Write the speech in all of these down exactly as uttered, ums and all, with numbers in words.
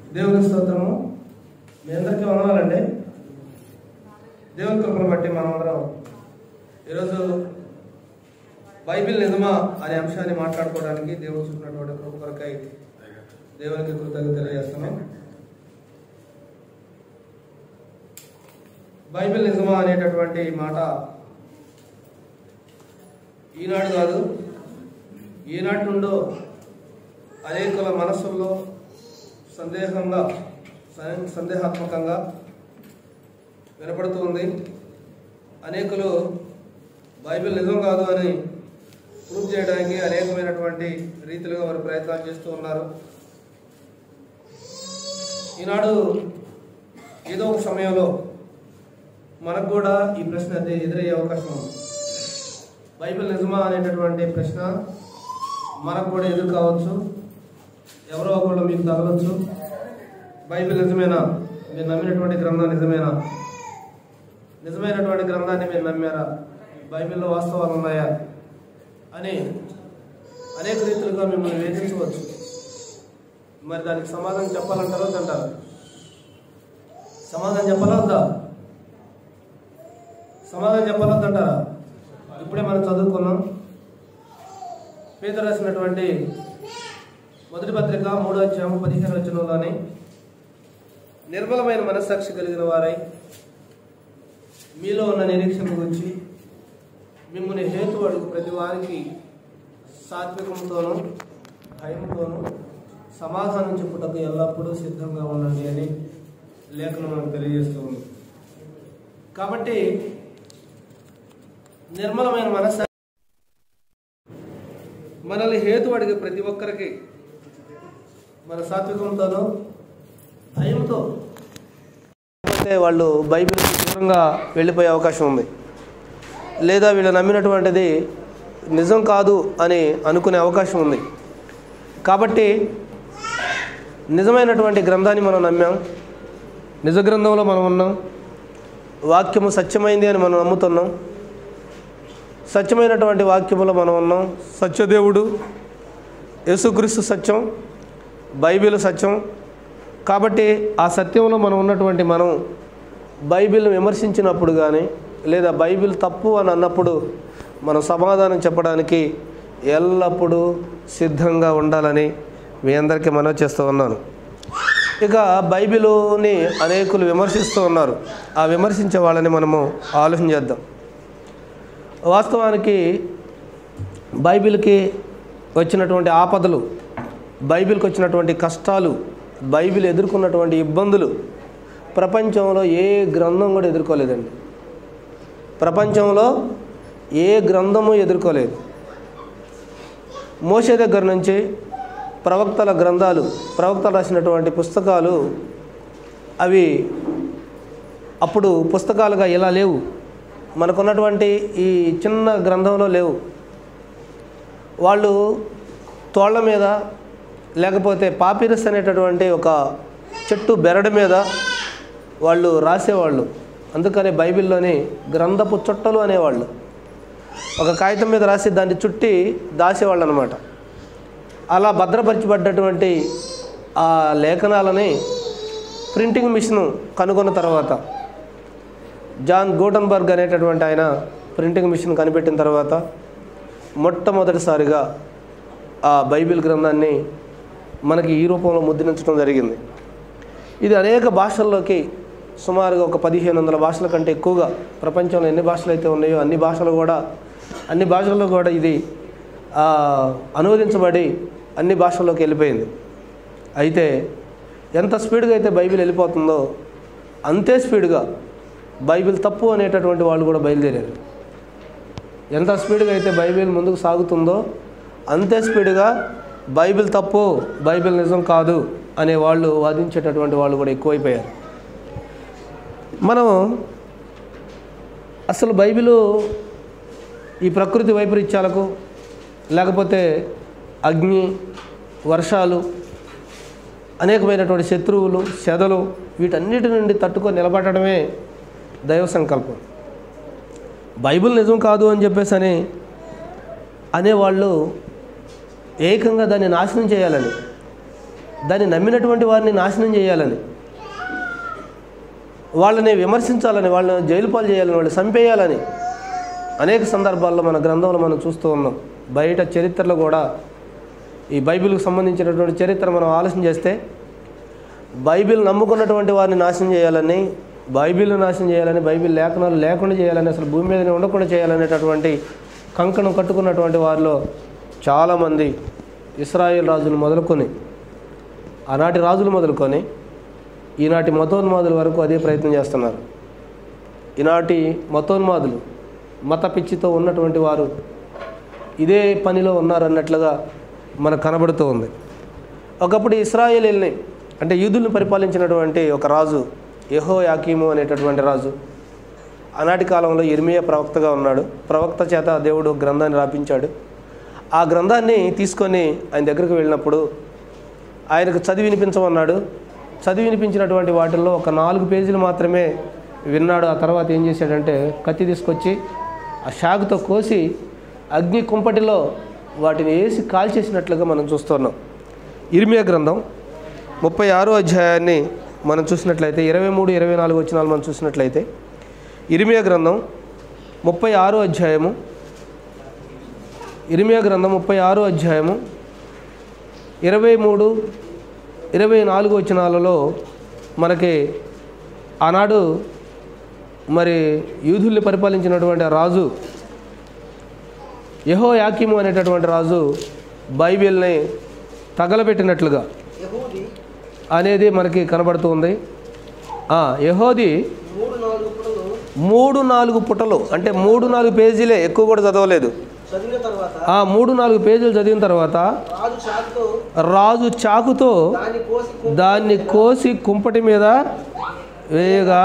దేవుని స్తోత్రము. మీ అందరికీ వందనాలండి. దేవుని కృపను బట్టి మనమందరం ఈరోజు బైబిల్ నిజమా అనే అంశాన్ని మాట్లాడుకోవడానికి దేవుడు చూపినటువంటి కృప కొరకై దేవునికి కృతజ్ఞతలు తెలియజేస్తున్నాం. బైబిల్ నిజమా అనేటటువంటి మాట ఈనాడు కాదు, ఈనాటి నుండో అనేకుల మనస్సుల్లో సందేహంగా సందేహాత్మకంగా వినపడుతూ ఉంది. అనేకులు బైబిల్ నిజం కాదు అని ప్రూవ్ చేయడానికి అనేకమైనటువంటి రీతిలుగా వారు ప్రయత్నాలు చేస్తూ ఉన్నారు. ఈనాడు ఏదో ఒక సమయంలో మనకు కూడా ఈ ప్రశ్న అయితే ఎదురయ్యే అవకాశం ఉంది. బైబిల్ నిజమా అనేటటువంటి ప్రశ్న మనకు కూడా ఎదురు కావచ్చు. ఎవరో ఒకళ్ళు మీకు తగలవచ్చు. బైబిల్ నిజమేనా? మీరు నమ్మినటువంటి గ్రంథం నిజమేనా? నిజమైనటువంటి గ్రంథాన్ని మీరు నమ్మారా? బైబిల్లో వాస్తవాలు ఉన్నాయా అని అనేక రీతులుగా మిమ్మల్ని వేధించవచ్చు. మరి దానికి సమాధానం చెప్పాలంటారా వద్దంటారా? సమాధానం చెప్పాలా వద్దా? సమాధానం చెప్పాలా వద్దంటారా? ఇప్పుడే మనం చదువుకున్నాం. పేతురు రాసినటువంటి మొదటి పత్రిక మూడో అధ్యాయం పదిహేను వచనంలోని నిర్మలమైన మనస్సాక్షి కలిగిన వారై మీలో ఉన్న నిరీక్షణ గురించి మిమ్మల్ని హేతు అడుగు ప్రతి వారికి సాత్వికంతోనూ భయంతోనూ సమాధానం చెప్పుటకు ఎల్లప్పుడూ సిద్ధంగా ఉండండి అని లేఖనం మనకు తెలియజేస్తూ ఉంది. కాబట్టి నిర్మలమైన మనస్సాక్షి మనల్ని హేతు అడిగే ప్రతి ఒక్కరికి మన సాత్వికంతోనూ భయంతో వాళ్ళు బైబిల్ దూరంగా వెళ్ళిపోయే అవకాశం ఉంది. లేదా వీళ్ళు నమ్మినటువంటిది నిజం కాదు అని అనుకునే అవకాశం ఉంది. కాబట్టి నిజమైనటువంటి గ్రంథాన్ని మనం నమ్మాం. నిజ గ్రంథంలో మనం ఉన్నాం. వాక్యము సత్యమైంది అని మనం నమ్ముతున్నాం. సత్యమైనటువంటి వాక్యములో మనం ఉన్నాం. సత్యదేవుడు యేసుక్రీస్తు సత్యం, బైబిల్ సత్యం. కాబట్టి ఆ సత్యంలో మనం ఉన్నటువంటి మనం బైబిల్ని విమర్శించినప్పుడు కానీ లేదా బైబిల్ తప్పు అని అన్నప్పుడు మనం సమాధానం చెప్పడానికి ఎల్లప్పుడూ సిద్ధంగా ఉండాలని మీ అందరికీ మనవి చేస్తూ ఉన్నాను. ఇక బైబిలుని అనేకులు విమర్శిస్తూ ఉన్నారు. ఆ విమర్శించే వాళ్ళని మనము ఆలోచన చేద్దాం. వాస్తవానికి బైబిల్కి వచ్చినటువంటి ఆపదలు, బైబిల్కి వచ్చినటువంటి కష్టాలు, బైబిల్ ఎదుర్కొన్నటువంటి ఇబ్బందులు ప్రపంచంలో ఏ గ్రంథం కూడా ఎదుర్కోలేదండి. ప్రపంచంలో ఏ గ్రంథము ఎదుర్కోలేదు. మోషే దగ్గర నుంచి ప్రవక్తల గ్రంథాలు, ప్రవక్తలు రాసినటువంటి పుస్తకాలు అవి అప్పుడు పుస్తకాలుగా ఇలా లేవు. మనకున్నటువంటి ఈ చిన్న గ్రంథంలో లేవు. వాళ్ళు తోళ్ల మీద లేకపోతే పాపిరస్ అనేటటువంటి ఒక చెట్టు బెరడు మీద వాళ్ళు రాసేవాళ్ళు. అందుకని బైబిల్లోని గ్రంథపు చుట్టలు అనేవాళ్ళు. ఒక కాగితం మీద రాసి దాన్ని చుట్టి దాసేవాళ్ళు అనమాట. అలా భద్రపరచబడ్డటువంటి ఆ లేఖనాలని ప్రింటింగ్ మిషన్ కనుగొన్న తర్వాత, జాన్ గూటన్బర్గ్ అనేటటువంటి ఆయన ప్రింటింగ్ మిషన్ కనిపెట్టిన తర్వాత మొట్టమొదటిసారిగా ఆ బైబిల్ గ్రంథాన్ని మనకి ఈ రూపంలో ముద్రించడం జరిగింది. ఇది అనేక భాషల్లోకి, సుమారుగా ఒక పదిహేను వందల భాషల కంటే ఎక్కువగా, ప్రపంచంలో ఎన్ని భాషలు అయితే ఉన్నాయో అన్ని భాషలు కూడా అన్ని భాషల్లో కూడా ఇది అనువదించబడి అన్ని భాషల్లోకి వెళ్ళిపోయింది. అయితే ఎంత స్పీడ్గా అయితే బైబిల్ వెళ్ళిపోతుందో అంతే స్పీడ్గా బైబిల్ తప్పు అనేటటువంటి వాళ్ళు కూడా బయలుదేరారు. ఎంత స్పీడ్గా అయితే బైబిల్ ముందుకు సాగుతుందో అంతే స్పీడ్గా బైబిల్ తప్పు, బైబిల్ నిజం కాదు అనే వాళ్ళు వాదించేటటువంటి వాళ్ళు కూడా ఎక్కువైపోయారు. మనం అసలు బైబిలు ఈ ప్రకృతి వైపరీత్యాలకు, లేకపోతే అగ్ని, వర్షాలు, అనేకమైనటువంటి శత్రువులు, చెదలు, వీటన్నిటి నుండి తట్టుకొని నిలబడటమే దైవ సంకల్పం. బైబిల్ నిజం కాదు అని చెప్పేసి అని అనేవాళ్ళు ఏకంగా దాన్ని నాశనం చేయాలని, దాన్ని నమ్మినటువంటి వారిని నాశనం చేయాలని, వాళ్ళని విమర్శించాలని, వాళ్ళని జైలు పాలు చేయాలని, వాళ్ళు చంపేయాలని అనేక సందర్భాల్లో మన గ్రంథంలో మనం చూస్తూ ఉన్నాం. బయట చరిత్రలో కూడా ఈ బైబిల్కి సంబంధించినటువంటి చరిత్ర మనం ఆలోచన చేస్తే బైబిల్ నమ్ముకున్నటువంటి వారిని నాశనం చేయాలని, బైబిల్ను నాశనం చేయాలని, బైబిల్ లేఖనాలు లేకుండా చేయాలని, అసలు భూమి మీదనే ఉండకుండా చేయాలనేటటువంటి కంకణం కట్టుకున్నటువంటి వారిలో చాలామంది ఇశ్రాయేల్ రాజులు మొదలుకొని, ఆనాటి రాజులు మొదలుకొని ఈనాటి మతోన్మాదుల వరకు అదే ప్రయత్నం చేస్తున్నారు. ఈనాటి మతోన్మాదులు, మత పిచ్చితో ఉన్నటువంటి వారు ఇదే పనిలో ఉన్నారన్నట్లుగా మనకు కనబడుతూ ఉంది. ఒకప్పుడు ఇశ్రాయేలీల్ని అంటే యూదుల్ని పరిపాలించినటువంటి ఒక రాజు యెహోయాకీము అనేటటువంటి రాజు ఆనాటి కాలంలో యిర్మీయా ప్రవక్తగా ఉన్నాడు. ప్రవక్త చేత దేవుడు గ్రంథాన్ని రాపించాడు. ఆ గ్రంథాన్ని తీసుకొని ఆయన దగ్గరికి వెళ్ళినప్పుడు ఆయనకు చదివి వినిపించమన్నాడు. చదివి వినిపించినటువంటి వాటిల్లో ఒక నాలుగు పేజీలు మాత్రమే విన్నాడు. ఆ తర్వాత ఏం చేశాడంటే కత్తి తీసుకొచ్చి ఆ షాగుతో కోసి అగ్ని కుంపటిలో వాటిని వేసి కాల్చేసినట్లుగా మనం చూస్తున్నాం. యిర్మీయా గ్రంథం ముప్పై ఆరో అధ్యాయాన్ని మనం చూసినట్లయితే ఇరవై మూడు ఇరవై నాలుగు వచనాలు మనం చూసినట్లయితే యిర్మీయా గ్రంథం ముప్పై ఆరో అధ్యాయము యిర్మీయా గ్రంథం ముప్పై ఆరో అధ్యాయము ఇరవై మూడు ఇరవై నాలుగు వచనాలలో మనకి ఆనాడు మరి యూదుల్ని పరిపాలించినటువంటి రాజు యెహోయాకీము అనేటటువంటి రాజు బైబిల్ని తగలబెట్టినట్లుగా అనేది మనకి కనబడుతుంది. యెహోది మూడు నాలుగు పుటలు అంటే మూడు నాలుగు పేజీలే, ఎక్కువ కూడా చదవలేదు. ఆ మూడు నాలుగు పేజీలు చదివిన తర్వాత రాజు చాకుతో దాన్ని కోసి కుంపటి మీద వేయగా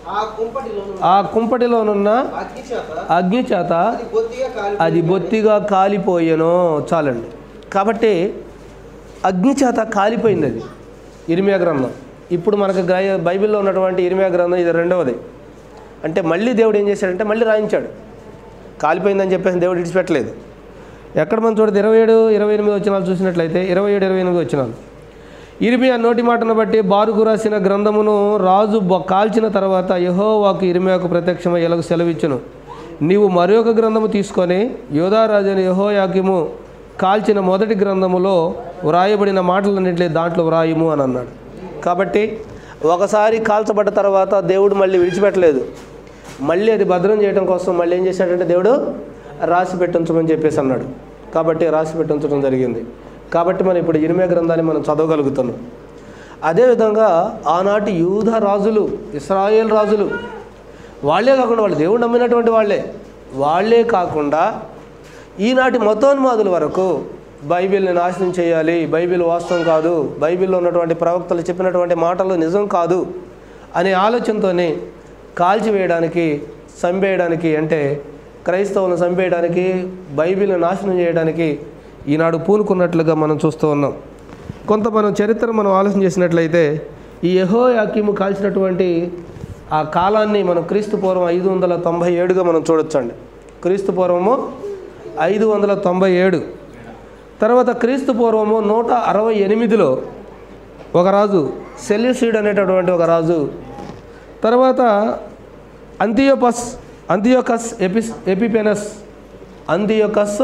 ఆ కుంపటిలోనున్న అగ్ని చేత అది బొత్తిగా కాలిపోయాను. చాలండి. కాబట్టి అగ్ని చేత కాలిపోయింది అది యిర్మీయా గ్రంథం. ఇప్పుడు మనకు బైబిల్లో ఉన్నటువంటి యిర్మీయా గ్రంథం ఇది రెండవది. అంటే మళ్ళీ దేవుడు ఏం చేశాడంటే మళ్ళీ రాయించాడు. కాలిపోయిందని చెప్పేసి దేవుడు విడిచిపెట్టలేదు. ఎక్కడ మనం చూడదు ఇరవై ఏడు ఇరవై ఎనిమిది వచనాలు చూసినట్లయితే ఇరవై ఏడు ఇరవై ఎనిమిది వచనాలు యిర్మీయా నోటి మాటను బట్టి బారుకు రాసిన గ్రంథమును రాజు కాల్చిన తర్వాత యెహోవాకు యిర్మీయాకు ప్రత్యక్షమై ఎలాగ సెలవిచ్చును, నీవు మరి ఒక గ్రంథము తీసుకొని యోధారాజైన యెహోయాకీము కాల్చిన మొదటి గ్రంథములో వ్రాయబడిన మాటలన్నింటినీ దాంట్లో వ్రాయము అని అన్నాడు. కాబట్టి ఒకసారి కాల్చబడ్డ తర్వాత దేవుడు మళ్ళీ విడిచిపెట్టలేదు. మళ్ళీ అది భద్రం చేయడం కోసం మళ్ళీ ఏం చేశాడంటే దేవుడు రాసి పెట్టించమని చెప్పేసి అన్నాడు. కాబట్టి రాసి పెట్టించడం జరిగింది. కాబట్టి మనం ఇప్పుడు యిర్మీయా గ్రంథాన్ని మనం చదవగలుగుతున్నాం. అదేవిధంగా ఆనాటి యూద రాజులు, ఇశ్రాయేల్ రాజులు, వాళ్ళే కాకుండా వాళ్ళు దేవుడు నమ్మినటువంటి వాళ్ళే వాళ్ళే కాకుండా ఈనాటి మతోన్మాదుల వరకు బైబిల్ని నాశనం చేయాలి, బైబిల్ వాస్తవం కాదు, బైబిల్లో ఉన్నటువంటి ప్రవక్తలు చెప్పినటువంటి మాటలు నిజం కాదు అనే ఆలోచనతోనే కాల్చివేయడానికి, చంపేయడానికి, అంటే క్రైస్తవులను చంపేయడానికి, బైబిల్ని నాశనం చేయడానికి ఈనాడు పూనుకున్నట్లుగా మనం చూస్తూ ఉన్నాం. కొంత మనం చరిత్ర మనం ఆలోచన చేసినట్లయితే ఈ యెహోయాకీము కాల్చినటువంటి ఆ కాలాన్ని మనం క్రీస్తు పూర్వం ఐదు వందల తొంభై ఏడుగా మనం చూడొచ్చండి. క్రీస్తు పూర్వము ఐదు వందల తొంభై ఏడు తర్వాత క్రీస్తు పూర్వము నూట అరవై ఎనిమిదిలో ఒక రాజు సెల్యూసిడ్ అనేటటువంటి ఒక రాజు, తర్వాత అంతియోపస్ అంతియోకస్ ఎపి ఎపిపెనస్ అంతియోకస్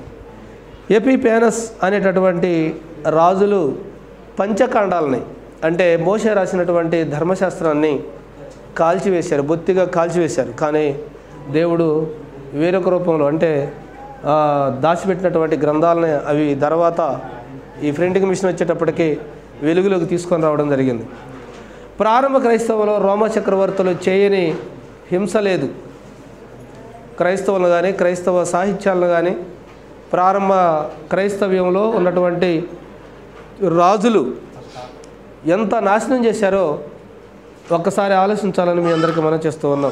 ఎపిపెనస్ అనేటటువంటి రాజులు పంచకాండాలని అంటే మోషే రాసినటువంటి ధర్మశాస్త్రాన్ని కాల్చివేశారు, బొత్తిగా కాల్చివేశారు. కానీ దేవుడు వేరొక రూపంలో అంటే దాచిపెట్టినటువంటి గ్రంథాలని అవి తర్వాత ఈ ప్రింటింగ్ మిషన్ వచ్చేటప్పటికి వెలుగులోకి తీసుకొని రావడం జరిగింది. ప్రారంభ క్రైస్తవులో రోమా చక్రవర్తులు చేయని హింస లేదు. క్రైస్తవులు కానీ క్రైస్తవ సాహిత్యాలను కానీ ప్రారంభ క్రైస్తవ్యంలో ఉన్నటువంటి రాజులు ఎంత నాశనం చేశారో ఒక్కసారి ఆలోచించాలని మీ అందరికీ మనం చేస్తూ ఉన్నాం.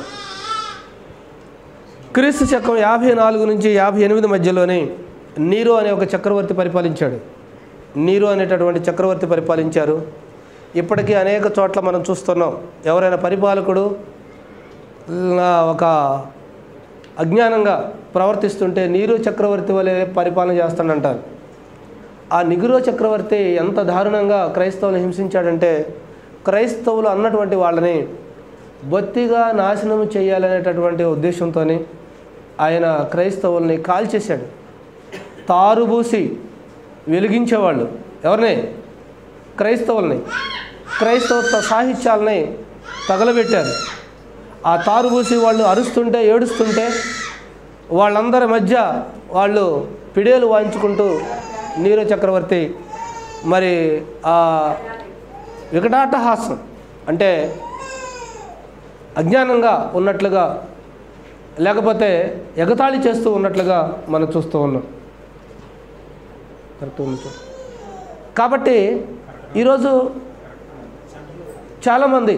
క్రీస్తు శకం యాభై నాలుగు నుంచి యాభై ఎనిమిది మధ్యలోనే నీరో అనే ఒక చక్రవర్తి పరిపాలించాడు. నీరో అనేటటువంటి చక్రవర్తి పరిపాలించారు. ఇప్పటికీ అనేక చోట్ల మనం చూస్తున్నాం, ఎవరైనా పరిపాలకుడు ఒక అజ్ఞానంగా ప్రవర్తిస్తుంటే నీరో చక్రవర్తి వలె పరిపాలన చేస్తాడంటారు. ఆ నిగురో చక్రవర్తి ఎంత దారుణంగా క్రైస్తవులను హింసించాడంటే, క్రైస్తవులు అన్నటువంటి వాళ్ళని బొత్తిగా నాశనం చేయాలనేటటువంటి ఉద్దేశంతో ఆయన క్రైస్తవుల్ని కాల్చేశాడు. తారుబూసి వెలిగించేవాళ్ళు ఎవరిని? క్రైస్తవుల్ని. క్రైస్తవ సాహిత్యాలని తగలబెట్టారు. ఆ తారుబూసి వాళ్ళు అరుస్తుంటే, ఏడుస్తుంటే వాళ్ళందరి మధ్య వాళ్ళు పిడేలు వాయించుకుంటూ నీరో చక్రవర్తి మరి ఆ వికటాటహాసం అంటే అజ్ఞానంగా ఉన్నట్లుగా, లేకపోతే ఎగతాళి చేస్తూ ఉన్నట్లుగా మనం చూస్తూ ఉన్నాం. కరెక్ట్ ఉంది. కాబట్టి ఈరోజు చాలామంది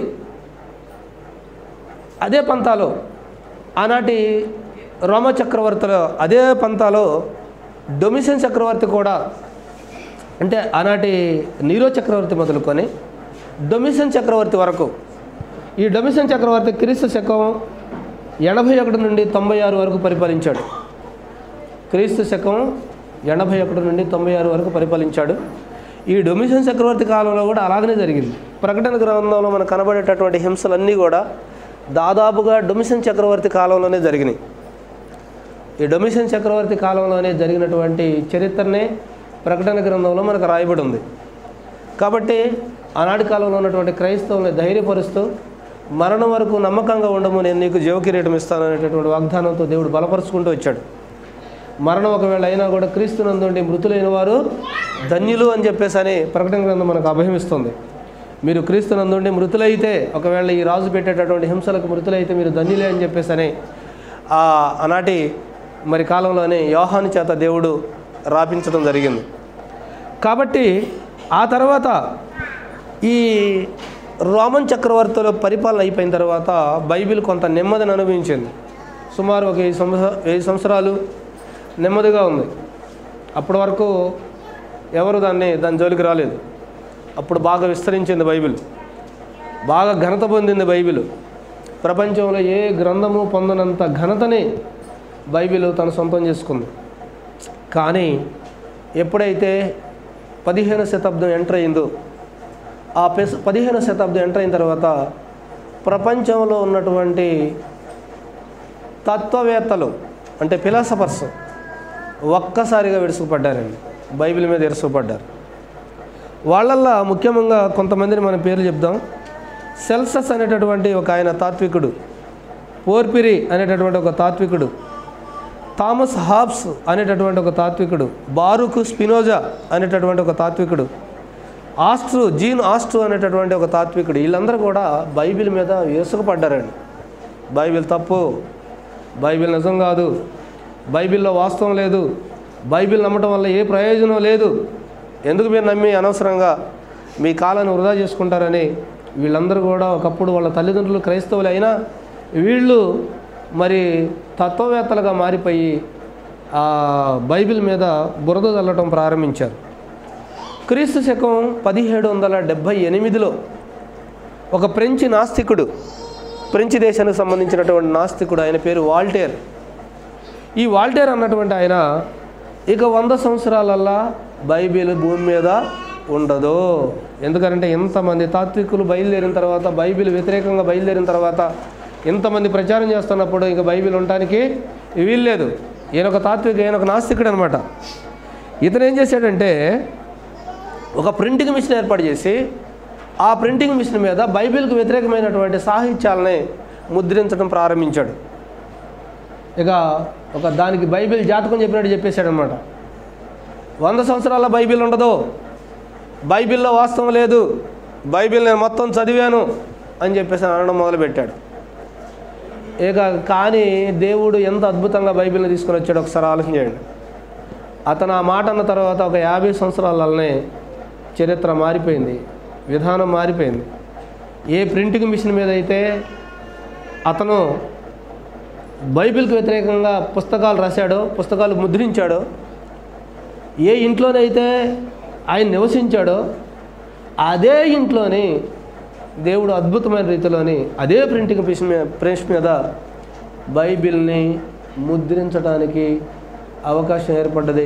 అదే పంతాలో, ఆనాటి రోమ చక్రవర్తుల అదే పంతాలో డొమిషియన్ చక్రవర్తి కూడా, అంటే ఆనాటి నీరో చక్రవర్తి మొదలుకొని డొమిషియన్ చక్రవర్తి వరకు, ఈ డొమిషియన్ చక్రవర్తి క్రీస్తు శకం ఎనభై ఒకటి నుండి తొంభై ఆరు వరకు పరిపాలించాడు. క్రీస్తు శకం ఎనభై ఒకటి నుండి తొంభై ఆరు వరకు పరిపాలించాడు. ఈ డొమిషియన్ చక్రవర్తి కాలంలో కూడా అలాగనే జరిగింది. ప్రకటన గ్రంథంలో మనకు కనబడేటటువంటి హింసలన్నీ కూడా దాదాపుగా డొమిషియన్ చక్రవర్తి కాలంలోనే జరిగినాయి. ఈ డొమిషియన్ చక్రవర్తి కాలంలోనే జరిగినటువంటి చరిత్రనే ప్రకటన గ్రంథంలో మనకు రాయబడి ఉంది. కాబట్టి ఆనాటి కాలంలో ఉన్నటువంటి క్రైస్తవుల్ని ధైర్యపరుస్తూ మరణం వరకు నమ్మకంగా ఉండము, నేను నీకు జీవకిరీటం ఇస్తాను అనేటటువంటి వాగ్దానంతో దేవుడు బలపరుచుకుంటూ వచ్చాడు. మరణం ఒకవేళ అయినా కూడా క్రీస్తునందుండి మృతులైన వారు ధన్యులు అని చెప్పేసి అని ప్రకటన గ్రంథం మనకు అభయమిస్తుంది. మీరు క్రీస్తునందుండి మృతులైతే, ఒకవేళ ఈ రాజు పెట్టేటటువంటి హింసలకు మృతులైతే మీరు ధన్యులే అని చెప్పేసి అని ఆ ఆనాటి మరి కాలంలోనే యోహాను చేత దేవుడు రాపించడం జరిగింది. కాబట్టి ఆ తర్వాత ఈ రోమన్ చక్రవర్తుల పరిపాలన అయిపోయిన తర్వాత బైబిల్ కొంత నెమ్మదిని అనుభవించింది. సుమారు ఒక వెయ్యి సంవత్సర వెయ్యి సంవత్సరాలు నెమ్మదిగా ఉంది. అప్పటి వరకు ఎవరు దాన్ని దాని జోలికి రాలేదు. అప్పుడు బాగా విస్తరించింది బైబిల్, బాగా ఘనత పొందింది బైబిల్. ప్రపంచంలో ఏ గ్రంథము పొందనంత ఘనతని బైబిల్ తను సొంతం చేసుకుంది. కానీ ఎప్పుడైతే పదిహేను శతాబ్దం ఎంటర్ అయిందో, ఆ పెస్ పదిహేను శతాబ్దం ఎంటర్ అయిన తర్వాత ప్రపంచంలో ఉన్నటువంటి తత్వవేత్తలు అంటే ఫిలాసఫర్స్ ఒక్కసారిగా విరుసుకుపడ్డారండి, బైబిల్ మీద విరుసుకుపడ్డారు. వాళ్ళల్లో ముఖ్యంగా కొంతమందిని మన పేర్లు చెప్దాం. సెల్సస్ అనేటటువంటి ఒక ఆయన తాత్వికుడు, పోర్పిరి అనేటటువంటి ఒక తాత్వికుడు, థామస్ హాబ్స్ అనేటటువంటి ఒక తాత్వికుడు, బారుక్ స్పినోజా అనేటటువంటి ఒక తాత్వికుడు, ఆస్ట్రూ జీన్ ఆస్ట్రూ అనేటటువంటి ఒక తాత్వికుడు, వీళ్ళందరూ కూడా బైబిల్ మీద విరుసుకుపడ్డారండి. బైబిల్ తప్పు, బైబిల్ నిజం కాదు, బైబిల్లో వాస్తవం లేదు, బైబిల్ నమ్మటం వల్ల ఏ ప్రయోజనం లేదు, ఎందుకు మీరు నమ్మి అనవసరంగా మీ కాలాన్ని వృధా చేసుకుంటారని వీళ్ళందరూ కూడా ఒకప్పుడు వాళ్ళ తల్లిదండ్రులు క్రైస్తవులు అయినా వీళ్ళు మరి తత్వవేత్తలుగా మారిపోయి ఆ బైబిల్ మీద బురద చల్లటం ప్రారంభించారు. క్రీస్తు శకం పదిహేడు వందల డెబ్భై ఎనిమిదిలో ఒక ఫ్రెంచి నాస్తికుడు, ఫ్రెంచి దేశానికి సంబంధించినటువంటి నాస్తికుడు, ఆయన పేరు వాల్టేర్. ఈ వాల్టేర్ అన్నటువంటి ఆయన ఇక వంద సంవత్సరాలల్లా బైబిల్ భూమి మీద ఉండదు. ఎందుకంటే ఎంతమంది తాత్వికులు బయలుదేరిన తర్వాత, బైబిల్ వ్యతిరేకంగా బయలుదేరిన తర్వాత, ఇంతమంది ప్రచారం చేస్తున్నప్పుడు ఇక బైబిల్ ఉండటానికి వీల్లేదు. ఈయన ఒక తాత్విక, ఈయన ఒక నాస్తికుడు అనమాట. ఇతను ఏం చేశాడంటే ఒక ప్రింటింగ్ మిషన్ ఏర్పాటు చేసి ఆ ప్రింటింగ్ మిషన్ మీద బైబిల్కి వ్యతిరేకమైనటువంటి సాహిత్యాలని ముద్రించడం ప్రారంభించాడు. ఇక ఒక దానికి బైబిల్ జాతకం చెప్పినట్టు చెప్పేశాడు అనమాట. వంద సంవత్సరాల బైబిల్ ఉండదు, బైబిల్లో వాస్తవం లేదు, బైబిల్ నేను మొత్తం చదివాను అని చెప్పేసి అనడం మొదలుపెట్టాడు. ఇక కానీ దేవుడు ఎంత అద్భుతంగా బైబిల్ని తీసుకొని వచ్చాడు ఒకసారి ఆలోచించండి. అతను ఆ మాట అన్న తర్వాత ఒక యాభై సంవత్సరాలనే చరిత్ర మారిపోయింది, విధానం మారిపోయింది. ఏ ప్రింటింగ్ మిషన్ మీద అయితే అతను బైబిల్కి వ్యతిరేకంగా పుస్తకాలు రాశాడో, పుస్తకాలు ముద్రించాడో, ఏ ఇంట్లోనైతే ఆయన నివసించాడో అదే ఇంట్లోని దేవుడు అద్భుతమైన రీతిలోని అదే ప్రింటింగ్ మిషన్ మీద ప్రెస్ మీద బైబిల్ని ముద్రించడానికి అవకాశం ఏర్పడ్డది.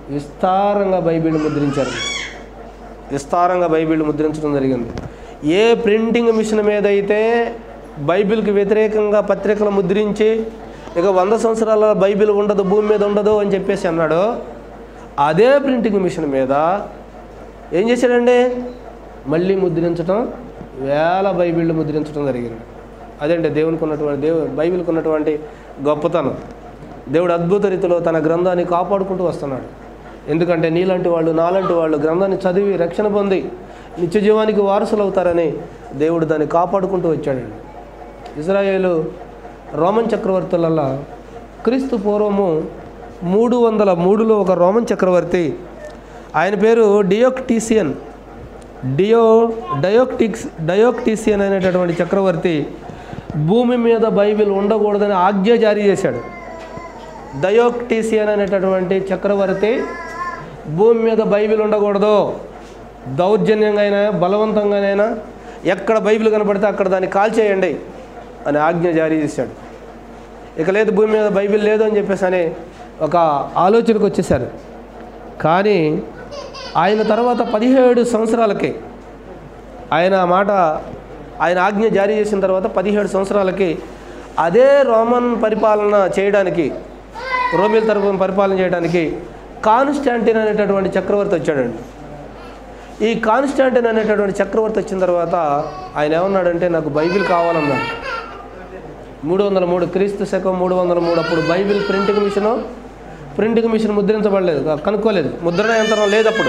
విస్తారంగా బైబిల్ ముద్రించారు. విస్తారంగా బైబిల్ ముద్రించడం జరిగింది. ఏ ప్రింటింగ్ మిషన్ మీద అయితే బైబిల్కి వ్యతిరేకంగా పత్రికలు ముద్రించి ఇక వంద సంవత్సరాల బైబిల్ ఉండదు, భూమి మీద ఉండదు అని చెప్పేసి అన్నాడు, అదే ప్రింటింగ్ మిషన్ మీద ఏం చేశాడండి? మళ్ళీ ముద్రించడం, వేల బైబిళ్ళు ముద్రించడం జరిగింది. అదేంటి దేవునికి ఉన్నటువంటి దేవు బైబిల్కి ఉన్నటువంటి గొప్పతనం. దేవుడు అద్భుత రీతిలో తన గ్రంథాన్ని కాపాడుకుంటూ వస్తున్నాడు. ఎందుకంటే నీలాంటి వాళ్ళు, నాలాంటి వాళ్ళు గ్రంథాన్ని చదివి రక్షణ పొంది నిత్య జీవానికి వారసులు అవుతారని దేవుడు దాన్ని కాపాడుకుంటూ వచ్చాడండి. ఇజ్రాయేలు రోమన్ చక్రవర్తులలో క్రీస్తు పూర్వము మూడు వందల మూడులో ఒక రోమన్ చక్రవర్తి, ఆయన పేరు డియోక్టీసియన్ డియో డయోక్టిక్స్ డయోక్టీసియన్ అనేటటువంటి చక్రవర్తి భూమి మీద బైబిల్ ఉండకూడదని ఆజ్ఞ జారీ చేశాడు. డయోక్టీసియన్ అనేటటువంటి చక్రవర్తి భూమి మీద బైబిల్ ఉండకూడదు, దౌర్జన్యంగా అయినా బలవంతంగానైనా ఎక్కడ బైబిల్ కనపడితే అక్కడ దాన్ని కాల్చేయండి అని ఆజ్ఞ జారీ చేశాడు. ఇక లేదు, భూమి మీద బైబిల్ లేదు అని చెప్పేసి అని ఒక ఆలోచనకు వచ్చేసారు. కానీ ఆయన తర్వాత పదిహేడు సంవత్సరాలకి ఆయన మాట ఆయన ఆజ్ఞ జారీ చేసిన తర్వాత పదిహేడు సంవత్సరాలకి అదే రోమన్ పరిపాలన చేయడానికి, రోమిల తరపున పరిపాలన చేయడానికి కాన్స్టాంటిన్ అనేటటువంటి చక్రవర్తి వచ్చాడండి. ఈ కాన్స్టాంటిన్ అనేటటువంటి చక్రవర్తి వచ్చిన తర్వాత ఆయన ఏమన్నాడంటే, నాకు బైబిల్ కావాలన్నాడు. మూడు వందల మూడు క్రీస్తు శకం మూడు వందల మూడు అప్పుడు Bible printing machine printing machine ముద్రించబడలేదు, కనుక్కోలేదు, ముద్రణ యంత్రం లేదు అప్పుడు.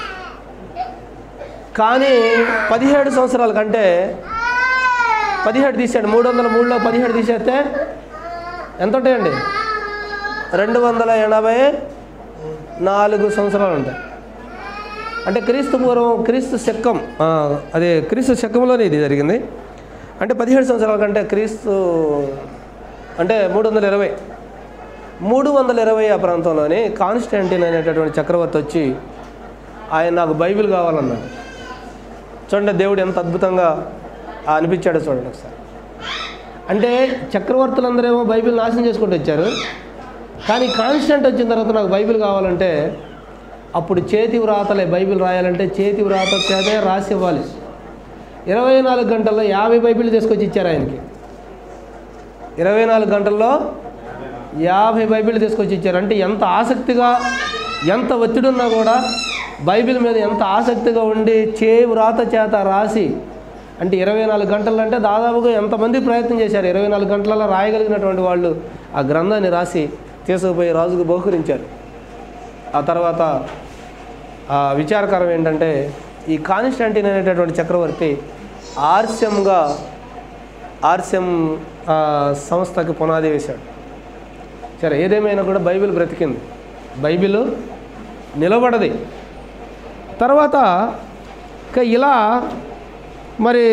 కానీ పదిహేడు సంవత్సరాల కంటే పదిహేడు తీసాడు, మూడు వందల మూడులో పదిహేడు తీసేస్తే ఎంత ఉంటాయండి? రెండు వందల ఎనభై నాలుగు సంవత్సరాలు ఉంటాయి. అంటే క్రీస్తు పూర్వం క్రీస్తు శకం అదే క్రీస్తు శకంలోనే ఇది జరిగింది. అంటే పదిహేడు సంవత్సరాల కంటే క్రీస్తు అంటే మూడు వందల ఇరవై మూడు వందల ఇరవై ఆ ప్రాంతంలోని కాన్స్టాంటిన్ అనేటటువంటి చక్రవర్తి వచ్చి ఆయన నాకు బైబిల్ కావాలన్నాడు. చూడండి దేవుడు ఎంత అద్భుతంగా అనిపించాడో చూడండి ఒకసారి. అంటే చక్రవర్తులందరేమో బైబిల్ నాశనం చేసుకుంటూ వచ్చారు, కానీ కాన్స్టాంట్ వచ్చిన తర్వాత నాకు బైబిల్ కావాలంటే అప్పుడు చేతి వ్రాతలే, బైబిల్ రాయాలంటే చేతి వ్రాత చేతే రాసి ఇవ్వాలి. ఇరవై నాలుగు గంటల్లో యాభై బైబిల్ తీసుకొచ్చి ఇచ్చారు ఆయనకి. ఇరవై నాలుగు గంటల్లో యాభై బైబిల్ తీసుకొచ్చి ఇచ్చారు. అంటే ఎంత ఆసక్తిగా, ఎంత ఒత్తిడి ఉన్నా కూడా బైబిల్ మీద ఎంత ఆసక్తిగా ఉండి చే వ్రాత చేత రాసి, అంటే ఇరవై నాలుగు గంటలు అంటే దాదాపుగా ఎంతమంది ప్రయత్నం చేశారు. ఇరవై నాలుగు గంటలలో రాయగలిగినటువంటి వాళ్ళు ఆ గ్రంథాన్ని రాసి తీసుకుపోయి రాజుకు బహుకరించారు. ఆ తర్వాత ఆ విచారకరం ఏంటంటే ఈ కాన్స్టాంటిన్ అనేటటువంటి చక్రవర్తి ఆర్సెంగా ఆర్సెం సంస్థకి పునాది వేశాడు. సరే, ఏదేమైనా కూడా బైబిల్ బ్రతికింది, బైబిల్ నిలబడది. తర్వాత ఇలా మరి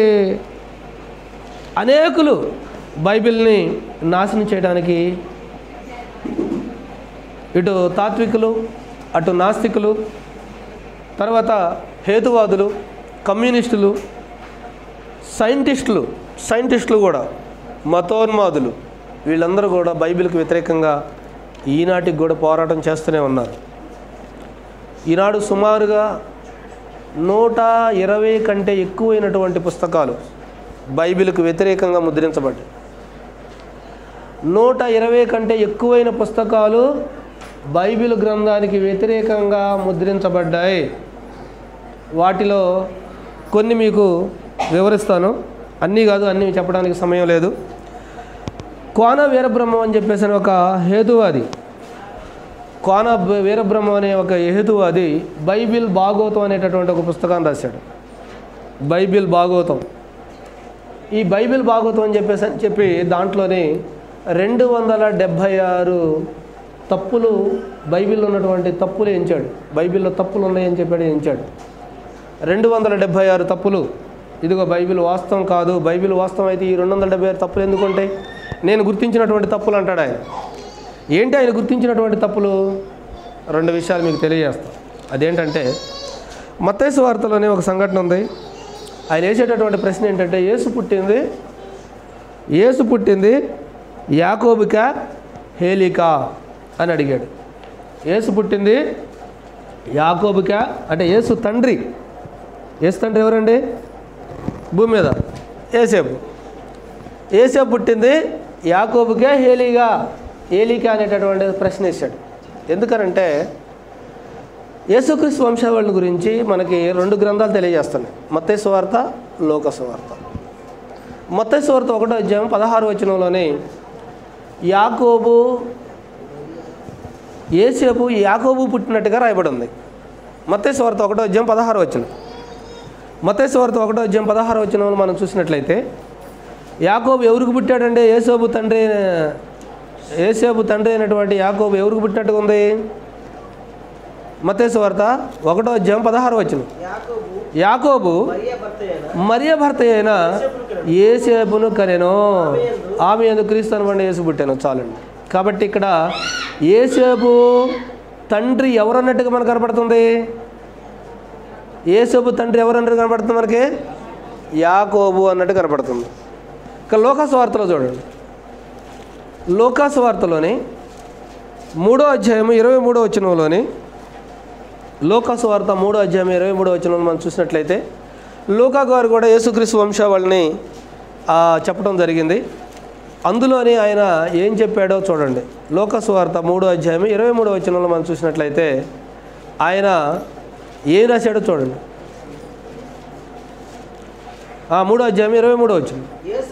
అనేకులు బైబిల్ని నాశనం చేయడానికి ఇటు తాత్వికులు, అటు నాస్తికులు, తర్వాత హేతువాదులు, కమ్యూనిస్టులు, సైంటిస్టులు సైంటిస్టులు కూడా మతోన్మాదులు, వీళ్ళందరూ కూడా బైబిల్కి వ్యతిరేకంగా ఈనాటికి కూడా పోరాటం చేస్తూనే ఉన్నారు. ఈనాడు సుమారుగా నూట ఇరవై కంటే ఎక్కువైనటువంటి పుస్తకాలు బైబిల్కు వ్యతిరేకంగా ముద్రించబడ్డాయి. నూట ఇరవై కంటే ఎక్కువైన పుస్తకాలు బైబిల్ గ్రంథానికి వ్యతిరేకంగా ముద్రించబడ్డాయి. వాటిలో కొన్ని మీకు వివరిస్తాను, అన్నీ కాదు, అన్నీ చెప్పడానికి సమయం లేదు. కోన వీరబ్రహ్మం అని చెప్పేసి ఒక హేతువాది, కోన వీరబ్రహ్మం అనే ఒక హేతువాది బైబిల్ భాగవతం అనేటటువంటి ఒక పుస్తకాన్ని రాశాడు. బైబిల్ భాగవతం. ఈ బైబిల్ భాగవతం అని చెప్పేసి అని చెప్పి దాంట్లోనే రెండు వందల డెబ్భై ఆరు తప్పులు, బైబిల్లో ఉన్నటువంటి తప్పులు ఎంచాడు. బైబిల్లో తప్పులు ఉన్నాయని చెప్పాడు, ఎంచాడు. రెండు వందల డెబ్భై ఆరు తప్పులు. ఇదిగో బైబిల్ వాస్తవం కాదు, బైబిల్ వాస్తవం అయితే ఈ రెండు వందల డెబ్బై ఆరు తప్పులు ఎందుకుంటాయి? నేను గుర్తించినటువంటి తప్పులు అంటాడు ఆయన. ఏంటి ఆయన గుర్తించినటువంటి తప్పులు? రెండు విషయాలు మీకు తెలియజేస్తాం. అదేంటంటే మత్తయి సువార్తలోనే ఒక సంఘటన ఉంది. ఆయన వేసేటటువంటి ప్రశ్న ఏంటంటే, యేసు పుట్టింది యేసు పుట్టింది యాకోబుకా హేలికా అని అడిగాడు. యేసు పుట్టింది యాకోబుకా అంటే యేసు తండ్రి. యేసు తండ్రి ఎవరండి భూమి మీద? ఏసేపు. ఏసేపు పుట్టింది యాకోబుకే హేలీగా ఏలీకా అనేటటువంటి ప్రశ్న వేశాడు. ఎందుకనంటే యేసుక్రీస్తు వంశావళిని గురించి మనకి రెండు గ్రంథాలు తెలియజేస్తున్నాయి, మత్తయి సువార్త, లూకా సువార్త. మత్తయి సువార్త ఒకటో అధ్యాయం పదహారు వచనంలోని యాకోబు ఏసేపు యాకోబు పుట్టినట్టుగా రాయబడి ఉంది. మత్తయి సువార్త ఒకటో అధ్యాయం పదహారు వచనం. మత్తయి సువార్త ఒకటో అధ్యాయం పదహారు వచనంలో మనం చూసినట్లయితే యాకోబు ఎవరికి పుట్టాడంటే ఏసేపు తండ్రి ఏసేపు తండ్రి అయినటువంటి యాకోబు ఎవరికి పుట్టినట్టుగా ఉంది? మత్తయి సువార్త ఒకటో అధ్యాయం పదహారు వచనం. యాకోబు మరియ భర్త అయిన ఏసేపును కనెను, ఆమె యందు క్రీస్తు అనబడిన యేసు పుట్టాను. చాలండి. కాబట్టి ఇక్కడ ఏసేపు తండ్రి ఎవరన్నట్టుగా మనకు కనపడుతుంది? ఏసేపు తండ్రి ఎవరన్నట్టు కనపడుతుంది మనకి? యాకోబు అన్నట్టు కనపడుతుంది. ఇక లూకా సువార్తలో చూడండి. లూకా సువార్తలోని మూడో అధ్యాయము ఇరవై మూడో వచనంలోని లూకా సువార్త మూడో అధ్యాయం ఇరవై మూడో వచనంలో మనం చూసినట్లయితే లూకా గారు కూడా యేసుక్రీస్తు వంశావళిని చెప్పడం జరిగింది. అందులోని ఆయన ఏం చెప్పాడో చూడండి. లూకా సువార్త మూడో అధ్యాయం ఇరవై మూడో వచనంలో మనం చూసినట్లయితే ఆయన ఏం రాశాడో చూడండి. మూడో అధ్యాయం ఇరవై మూడో వచనం.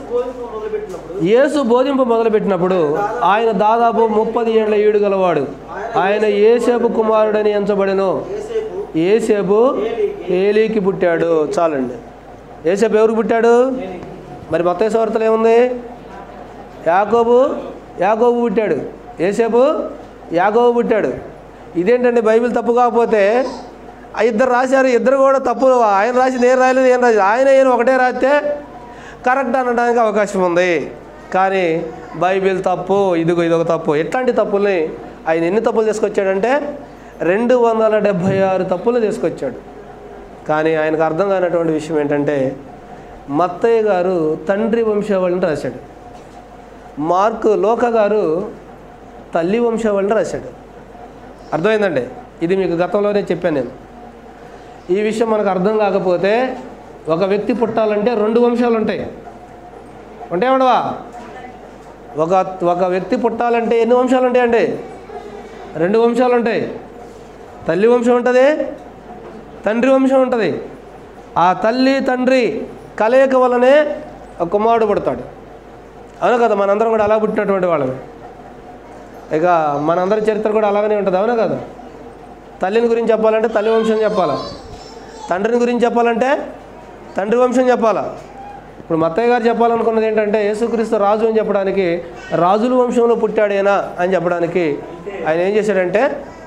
యేసు బోధింపు మొదలుపెట్టినప్పుడు ఆయన దాదాపు ముప్పది ఏళ్ల ఈడు గలవాడు. ఆయన ఏసేపు కుమారుడని ఎంచబడెను. ఏసేపు ఏలీకి పుట్టాడు. చాలండి. ఏసేపు ఎవరికి పుట్టాడు? మరి మత్తయి సువార్తలో ఏముంది? యాకోబు యాకోబు పుట్టాడు. ఏసేపు యాకోబు పుట్టాడు. ఇదేంటండి బైబిల్ తప్పు కాకపోతే ఇద్దరు రాశారు, ఇద్దరు కూడా తప్పు. ఆయన రాసి నేను రాయలేదు, నేను రాసి ఆయన ఈయన ఒకటే రాస్తే కరెక్ట్ అనడానికి అవకాశం ఉంది. కానీ బైబిల్ తప్పు, ఇదిగో ఇదొక తప్పు. ఎట్లాంటి తప్పుల్ని ఆయన ఎన్ని తప్పులు తీసుకొచ్చాడంటే రెండు వందల డెబ్భై ఆరు తప్పులు తీసుకొచ్చాడు. కానీ ఆయనకు అర్థం కానటువంటి విషయం ఏంటంటే మత్తయ్య గారు తండ్రి వంశావళిని రాశాడు, మార్కు లూకా గారు తల్లి వంశావళిని రాశాడు. అర్థమైందండి? ఇది మీకు గతంలోనే చెప్పాను నేను. ఈ విషయం మనకు అర్థం కాకపోతే ఒక వ్యక్తి పుట్టాలంటే రెండు వంశాలు ఉంటాయి. ఉంటాయి ఉండవా? ఒక ఒక వ్యక్తి పుట్టాలంటే ఎన్ని వంశాలు ఉంటాయండి? రెండు వంశాలు ఉంటాయి. తల్లి వంశం ఉంటుంది, తండ్రి వంశం ఉంటుంది. ఆ తల్లి తండ్రి కలయిక వల్లనే ఒక కుమారుడు పుడతాడు. అవును కదా? మనందరం కూడా అలా పుట్టినటువంటి వాళ్ళమే. ఇక మనందరి చరిత్ర కూడా అలాగనే ఉంటుంది. అవునా కదా? తల్లిని గురించి చెప్పాలంటే తల్లి వంశం చెప్పాలా, తండ్రిని గురించి చెప్పాలంటే తండ్రి వంశం చెప్పాలా. ఇప్పుడు మత్తయ్య గారు చెప్పాలనుకున్నది ఏంటంటే యేసుక్రీస్తు రాజు అని చెప్పడానికి, రాజుల వంశంలో పుట్టాడేనా అని చెప్పడానికి ఆయన ఏం చేశాడంటే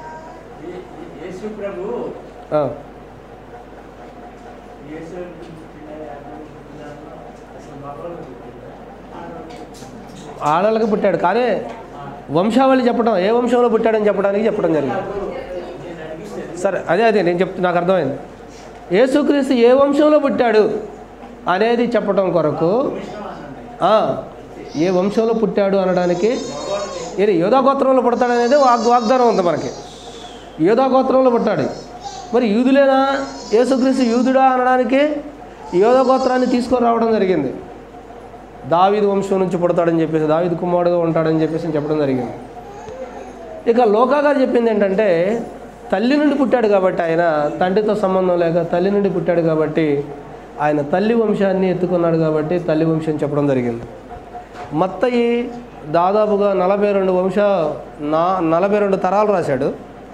ఆడవాళ్ళకి పుట్టాడు, కానీ వంశావళి చెప్పడం, ఏ వంశంలో పుట్టాడని చెప్పడానికి చెప్పడం జరిగింది. సరే, అదే అదే నేను చెప్తే నాకు అర్థమైంది. యేసుక్రీస్తు ఏ వంశంలో పుట్టాడు అనేది చెప్పడం కొరకు, ఏ వంశంలో పుట్టాడు అనడానికి, ఇది యోధా గోత్రంలో పుడతాడు అనేది వాగ్ వాగ్దానం ఉంది మనకి. యోధా గోత్రంలో పుట్టాడు. మరి యూదులేనా యేసుక్రీస్తు యూదుడా అనడానికి యోధా గోత్రాన్ని తీసుకొని రావడం జరిగింది. దావీదు వంశం నుంచి పుడతాడని చెప్పేసి, దావీదు కుమారుడుగా ఉంటాడని చెప్పేసి చెప్పడం జరిగింది. ఇక లూకా గారు చెప్పింది ఏంటంటే తల్లి నుండి పుట్టాడు కాబట్టి, ఆయన తండ్రితో సంబంధం లేక తల్లి నుండి పుట్టాడు కాబట్టి ఆయన తల్లి వంశాన్ని ఎత్తుకున్నాడు కాబట్టి తల్లి వంశం చెప్పడం జరిగింది. మత్తయి దాదాపుగా నలభై రెండు వంశ నా నలభై రెండు తరాలు రాశాడు.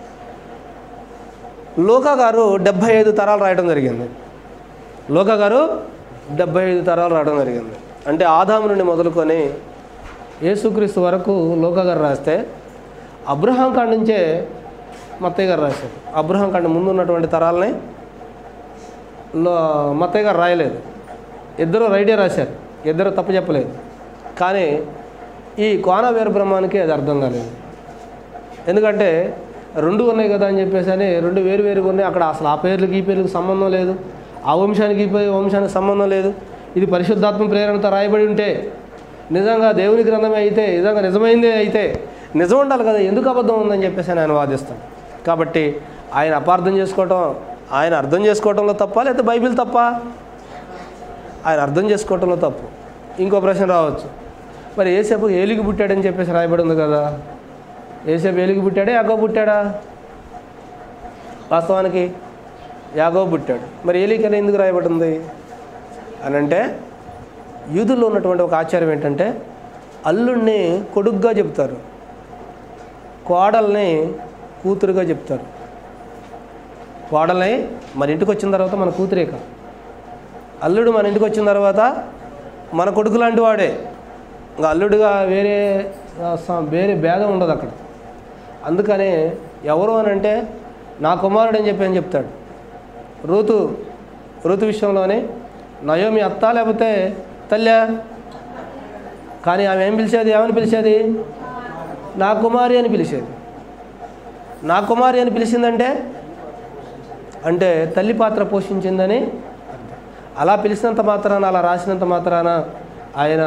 లూకా గారు డెబ్భై ఐదు తరాలు రాయడం జరిగింది. లూకా గారు డెబ్భై ఐదు తరాలు రాయడం జరిగింది. అంటే ఆదాము నుండి మొదలుకొని యేసుక్రీస్తు వరకు లూకా గారు రాస్తే, అబ్రహాం కాడి నుంచే మత్తయ్య గారు రాశారు. అబ్రహాం కంటే ముందు ఉన్నటువంటి తరాలని లో మత్తయ్య గారు రాయలేదు. ఇద్దరు రైడే రాశారు, ఇద్దరు తప్పు చెప్పలేదు. కానీ ఈ కోన వీర బ్రహ్మానికి అది అర్థం కాలేదు. ఎందుకంటే రెండు ఉన్నాయి కదా అని చెప్పేసి అని రెండు వేరు వేరుగా ఉన్నాయి. అక్కడ అసలు ఆ పేర్లకి ఈ పేర్లకు సంబంధం లేదు, ఆ వంశానికి ఈ వంశానికి సంబంధం లేదు. ఇది పరిశుద్ధాత్మ ప్రేరణతో రాయబడి ఉంటే, నిజంగా దేవుని గ్రంథమే అయితే, నిజంగా నిజమైందే అయితే నిజం ఉండాలి కదా, ఎందుకు అబద్ధం ఉందని చెప్పేసి ఆయన వాదిస్తాను. కాబట్టి ఆయన అపార్థం చేసుకోవటం, ఆయన అర్థం చేసుకోవటంలో తప్ప లేదా బైబిల్ తప్ప? ఆయన అర్థం చేసుకోవటంలో తప్పు. ఇంకో ప్రశ్న రావచ్చు, మరి యేసేపు ఏలికి పుట్టాడని చెప్పేసి రాయబడి ఉంది కదా, యేసేపు ఏలికి పుట్టాడా యాకోబు పుట్టాడా? వాస్తవానికి యాకోబు పుట్టాడు. మరి ఏలికని ఎందుకు రాయబడి ఉంది అని అంటే, యూదుల్లో ఉన్నటువంటి ఒక ఆచారం ఏంటంటే అల్లుడిని కొడుగ్గా చెప్తారు, కోడల్ని కూతురుగా చెప్తారు. కోడల్ని మన ఇంటికి వచ్చిన తర్వాత మన కూతురేక, అల్లుడు మన ఇంటికి వచ్చిన తర్వాత మన కొడుకు లాంటి వాడే. ఇంకా అల్లుడుగా వేరే వేరే భేదం ఉండదు అక్కడ. అందుకనే ఎవరు అని అంటే నా కుమారుడు అని చెప్పి అని చెప్తాడు. ఋతు ఋతు విషయంలోనే నయోమి అత్త లేకపోతే తల్లి, కానీ ఆమె ఏం పిలిచేది, ఏమని పిలిచేది? నా కుమారి అని పిలిచేది. నా కుమారి అని పిలిచిందంటే అంటే తల్లి పాత్ర పోషించిందని అలా పిలిచినంత మాత్రాన, అలా రాసినంత మాత్రాన ఆయన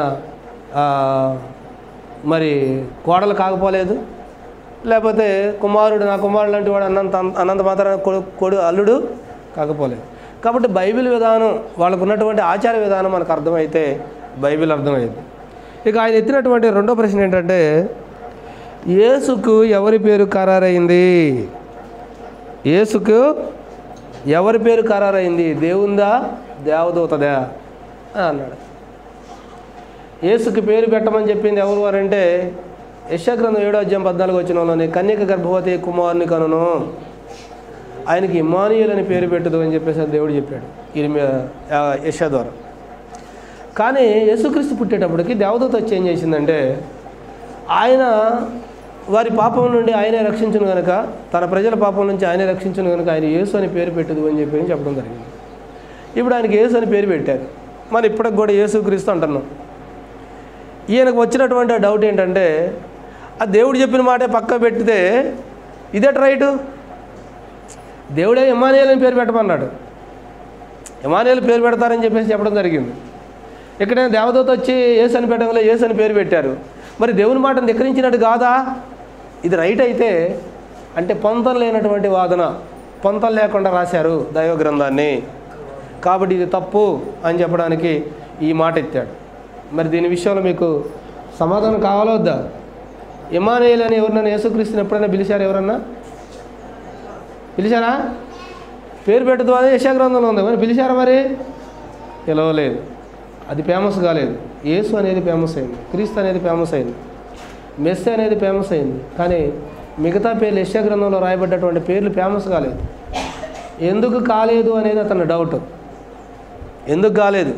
మరి కోడలు కాకపోలేదు, లేకపోతే కుమారుడు నా కుమారుడు లాంటి వాడు అన్నంత అన్నంత మాత్రాన కొడు కొడు అల్లుడు కాకపోలేదు. కాబట్టి బైబిల్ విధానం, వాళ్ళకు ఉన్నటువంటి ఆచార విధానం మనకు అర్థమైతే బైబిల్ అర్థమైంది. ఇక ఆయన ఎత్తినటువంటి రెండో ప్రశ్న ఏంటంటే, యేసుకు ఎవరి పేరు ఖరారైంది? యేసుకు ఎవరి పేరు ఖరారైంది? దేవుందా దేవదూతదా అన్నాడు. యేసుకి పేరు పెట్టమని చెప్పింది ఎవరు అని అంటే, యెషయా గ్రంథం ఏడో అధ్యాయం పద్నాలుగు వచనంలోని కన్యక గర్భవతి కుమారుని కనును, ఆయనకి ఇమ్మానుయేల్ అని పేరు పెట్టదు అని చెప్పేసి దేవుడు చెప్పాడు యెషయా ద్వారా. కానీ యేసుక్రీస్తు పుట్టేటప్పటికి దేవదూత వచ్చి ఏం చేసిందంటే, ఆయన వారి పాపం నుండి ఆయనే రక్షించును కనుక, తన ప్రజల పాపం నుంచి ఆయనే రక్షించును కనుక ఆయన యేసు అని పేరు పెట్టదు అని చెప్పి చెప్పడం జరిగింది. ఇప్పుడు ఆయనకి యేసు అని పేరు పెట్టారు. మరి ఇప్పటికి కూడా యేసుక్రీస్తు అంటున్నాం. ఈయనకు వచ్చినటువంటి డౌట్ ఏంటంటే, ఆ దేవుడు చెప్పిన మాటే పక్క పెట్టితే ఇదేట రైటు? దేవుడే ఇమ్మానుయేల్ అని పేరు పెట్టమన్నాడు, ఇమ్మానుయేల్ పేరు పెడతారని చెప్పేసి చెప్పడం జరిగింది. ఎక్కడైనా దేవదూత వచ్చి యేసు అని పెట్టడంలో యేసు అని పేరు పెట్టారు. మరి దేవుని మాటను ధిక్కరించినట్టు కాదా? ఇది రైట్ అయితే అంటే పొంతం లేనటువంటి వాదన, పొంతం లేకుండా రాశారు దైవ గ్రంథాన్ని, కాబట్టి ఇది తప్పు అని చెప్పడానికి ఈ మాట ఎత్తాడు. మరి దీని విషయంలో మీకు సమాధానం కావాలో వద్దా? ఇమ్మానుయేల్ అని ఎవరినైనా యేసుక్రీస్తుని ఎప్పుడైనా పిలిచారు? ఎవరన్నా పిలిచారా? పేరు పెట్టదు అని యెషయా గ్రంథంలో ఉంది, మరి పిలిచారా? మరి పిలవలేదు, అది ఫేమస్ కాలేదు. యేసు అనేది ఫేమస్ అయింది, క్రీస్తు అనేది ఫేమస్ అయింది, మెస్సీ అనేది ఫేమస్ అయింది. కానీ మిగతా పేర్లు యెషయా గ్రంథంలో రాయబడ్డటువంటి పేర్లు ఫేమస్ కాలేదు. ఎందుకు కాలేదు అనేది అతని డౌట్. ఎందుకు కాలేదు?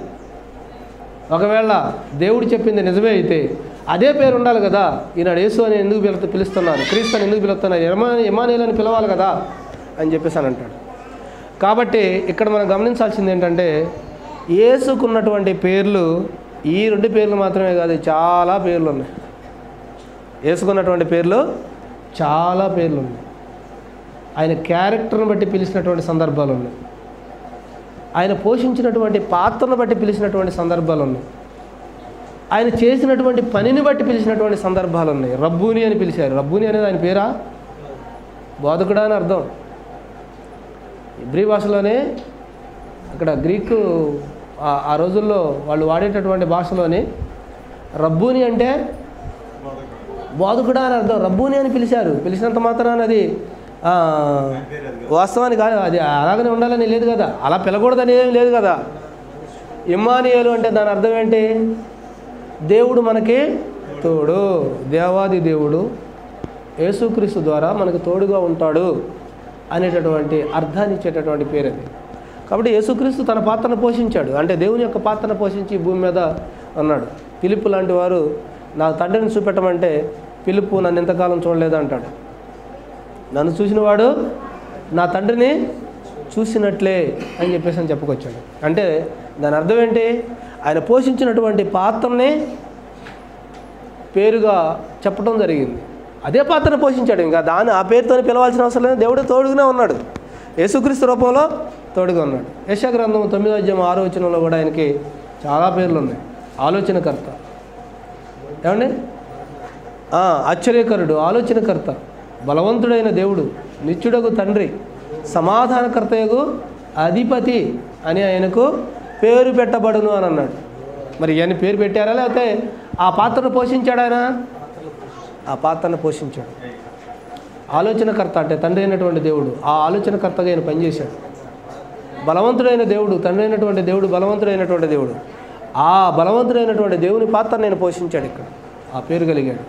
ఒకవేళ దేవుడు చెప్పింది నిజమే అయితే అదే పేరు ఉండాలి కదా. ఈనాడు యేసు అని ఎందుకు పిలు పిలుస్తున్నారు క్రీస్తు అని ఎందుకు పిలుస్తున్నారు, ఇమా ఇమ్మానుయేల్ అని పిలవాలి కదా అని చెప్పేసి అని అంటాడు. కాబట్టి ఇక్కడ మనం గమనించాల్సింది ఏంటంటే, యేసుకున్నటువంటి పేర్లు ఈ రెండు పేర్లు మాత్రమే కాదు, చాలా పేర్లు ఉన్నాయి. యేసుకున్నటువంటి పేర్లు చాలా పేర్లు ఉన్నాయి. ఆయన క్యారెక్టర్ని బట్టి పిలిచినటువంటి సందర్భాలు ఉన్నాయి, ఆయన పోషించినటువంటి పాత్రను బట్టి పిలిచినటువంటి సందర్భాలు ఉన్నాయి, ఆయన చేసినటువంటి పనిని బట్టి పిలిచినటువంటి సందర్భాలు ఉన్నాయి. రబ్బూని అని పిలిచారు. రబ్బూని అనేది ఆయన పేరా? బోధకుడా అని అర్థం. ఇబ్రీ భాషలోనే, అక్కడ గ్రీకు ఆ రోజుల్లో వాళ్ళు వాడేటటువంటి భాషలోని రబ్బూని అంటే బోధకుడా అని అర్థం. రబ్బూని అని పిలిచారు. పిలిచినంత మాత్రాన అది వాస్తవానికి కాదు, అది అలాగనే ఉండాలని లేదు కదా, అలా పిలకూడదని ఏం లేదు కదా. ఇమ్మానుయేలు అంటే దాని అర్థం ఏంటి? దేవుడు మనకి తోడు, దేవాది దేవుడు యేసుక్రీస్తు ద్వారా మనకు తోడుగా ఉంటాడు అనేటటువంటి అర్థాన్ని ఇచ్చేటటువంటి పేరు అది. కాబట్టి యేసుక్రీస్తు తన పాత్రను పోషించాడు, అంటే దేవుని యొక్క పాత్రను పోషించి భూమి మీద అన్నాడు. ఫిలిప్పు లాంటి వారు నా తండ్రిని చూపెట్టమంటే ఫిలిప్పు నన్ను ఎంతకాలం చూడలేదు అంటాడు. నన్ను చూసినవాడు నా తండ్రిని చూసినట్లే అని చెప్పేసి అని చెప్పుకొచ్చాడు. అంటే దాని అర్థం ఏంటి? ఆయన పోషించినటువంటి పాత్రని పేరుగా చెప్పడం జరిగింది. అదే పాత్రను పోషించాడు, ఇంకా దాన్ని ఆ పేరుతో పిలవాల్సిన అవసరం లేదు. దేవుడు తోడుగానే ఉన్నాడు, యేసుక్రీస్తు రూపంలో తోడుగా ఉన్నాడు. యెషయా గ్రంథం తొమ్మిదో అధ్యాయం ఆరో వచనంలో కూడా ఆయనకి చాలా పేర్లు ఉన్నాయి. ఆలోచనకర్త, ఏమండి, ఆశ్చర్యకరుడు, ఆలోచనకర్త, బలవంతుడైన దేవుడు, నిత్యుడగు తండ్రి, సమాధానకర్తయగు అధిపతి అని ఆయనకు పేరు పెట్టబడును అని అన్నాడు. మరి ఈయన పేరు పెట్టారా లేకపోతే ఆ పాత్రను పోషించాడు ఆయన? ఆ పాత్రను పోషించాడు. ఆలోచనకర్త అంటే తండ్రి అయినటువంటి దేవుడు, ఆ ఆలోచనకర్తగా ఆయన పనిచేశాడు. బలవంతుడైన దేవుడు, తండ్రి అయినటువంటి దేవుడు బలవంతుడైనటువంటి దేవుడు, ఆ బలవంతుడైనటువంటి దేవుని పాత్ర నేను పోషించాడు. ఇక్కడ ఆ పేరు కలిగాడు.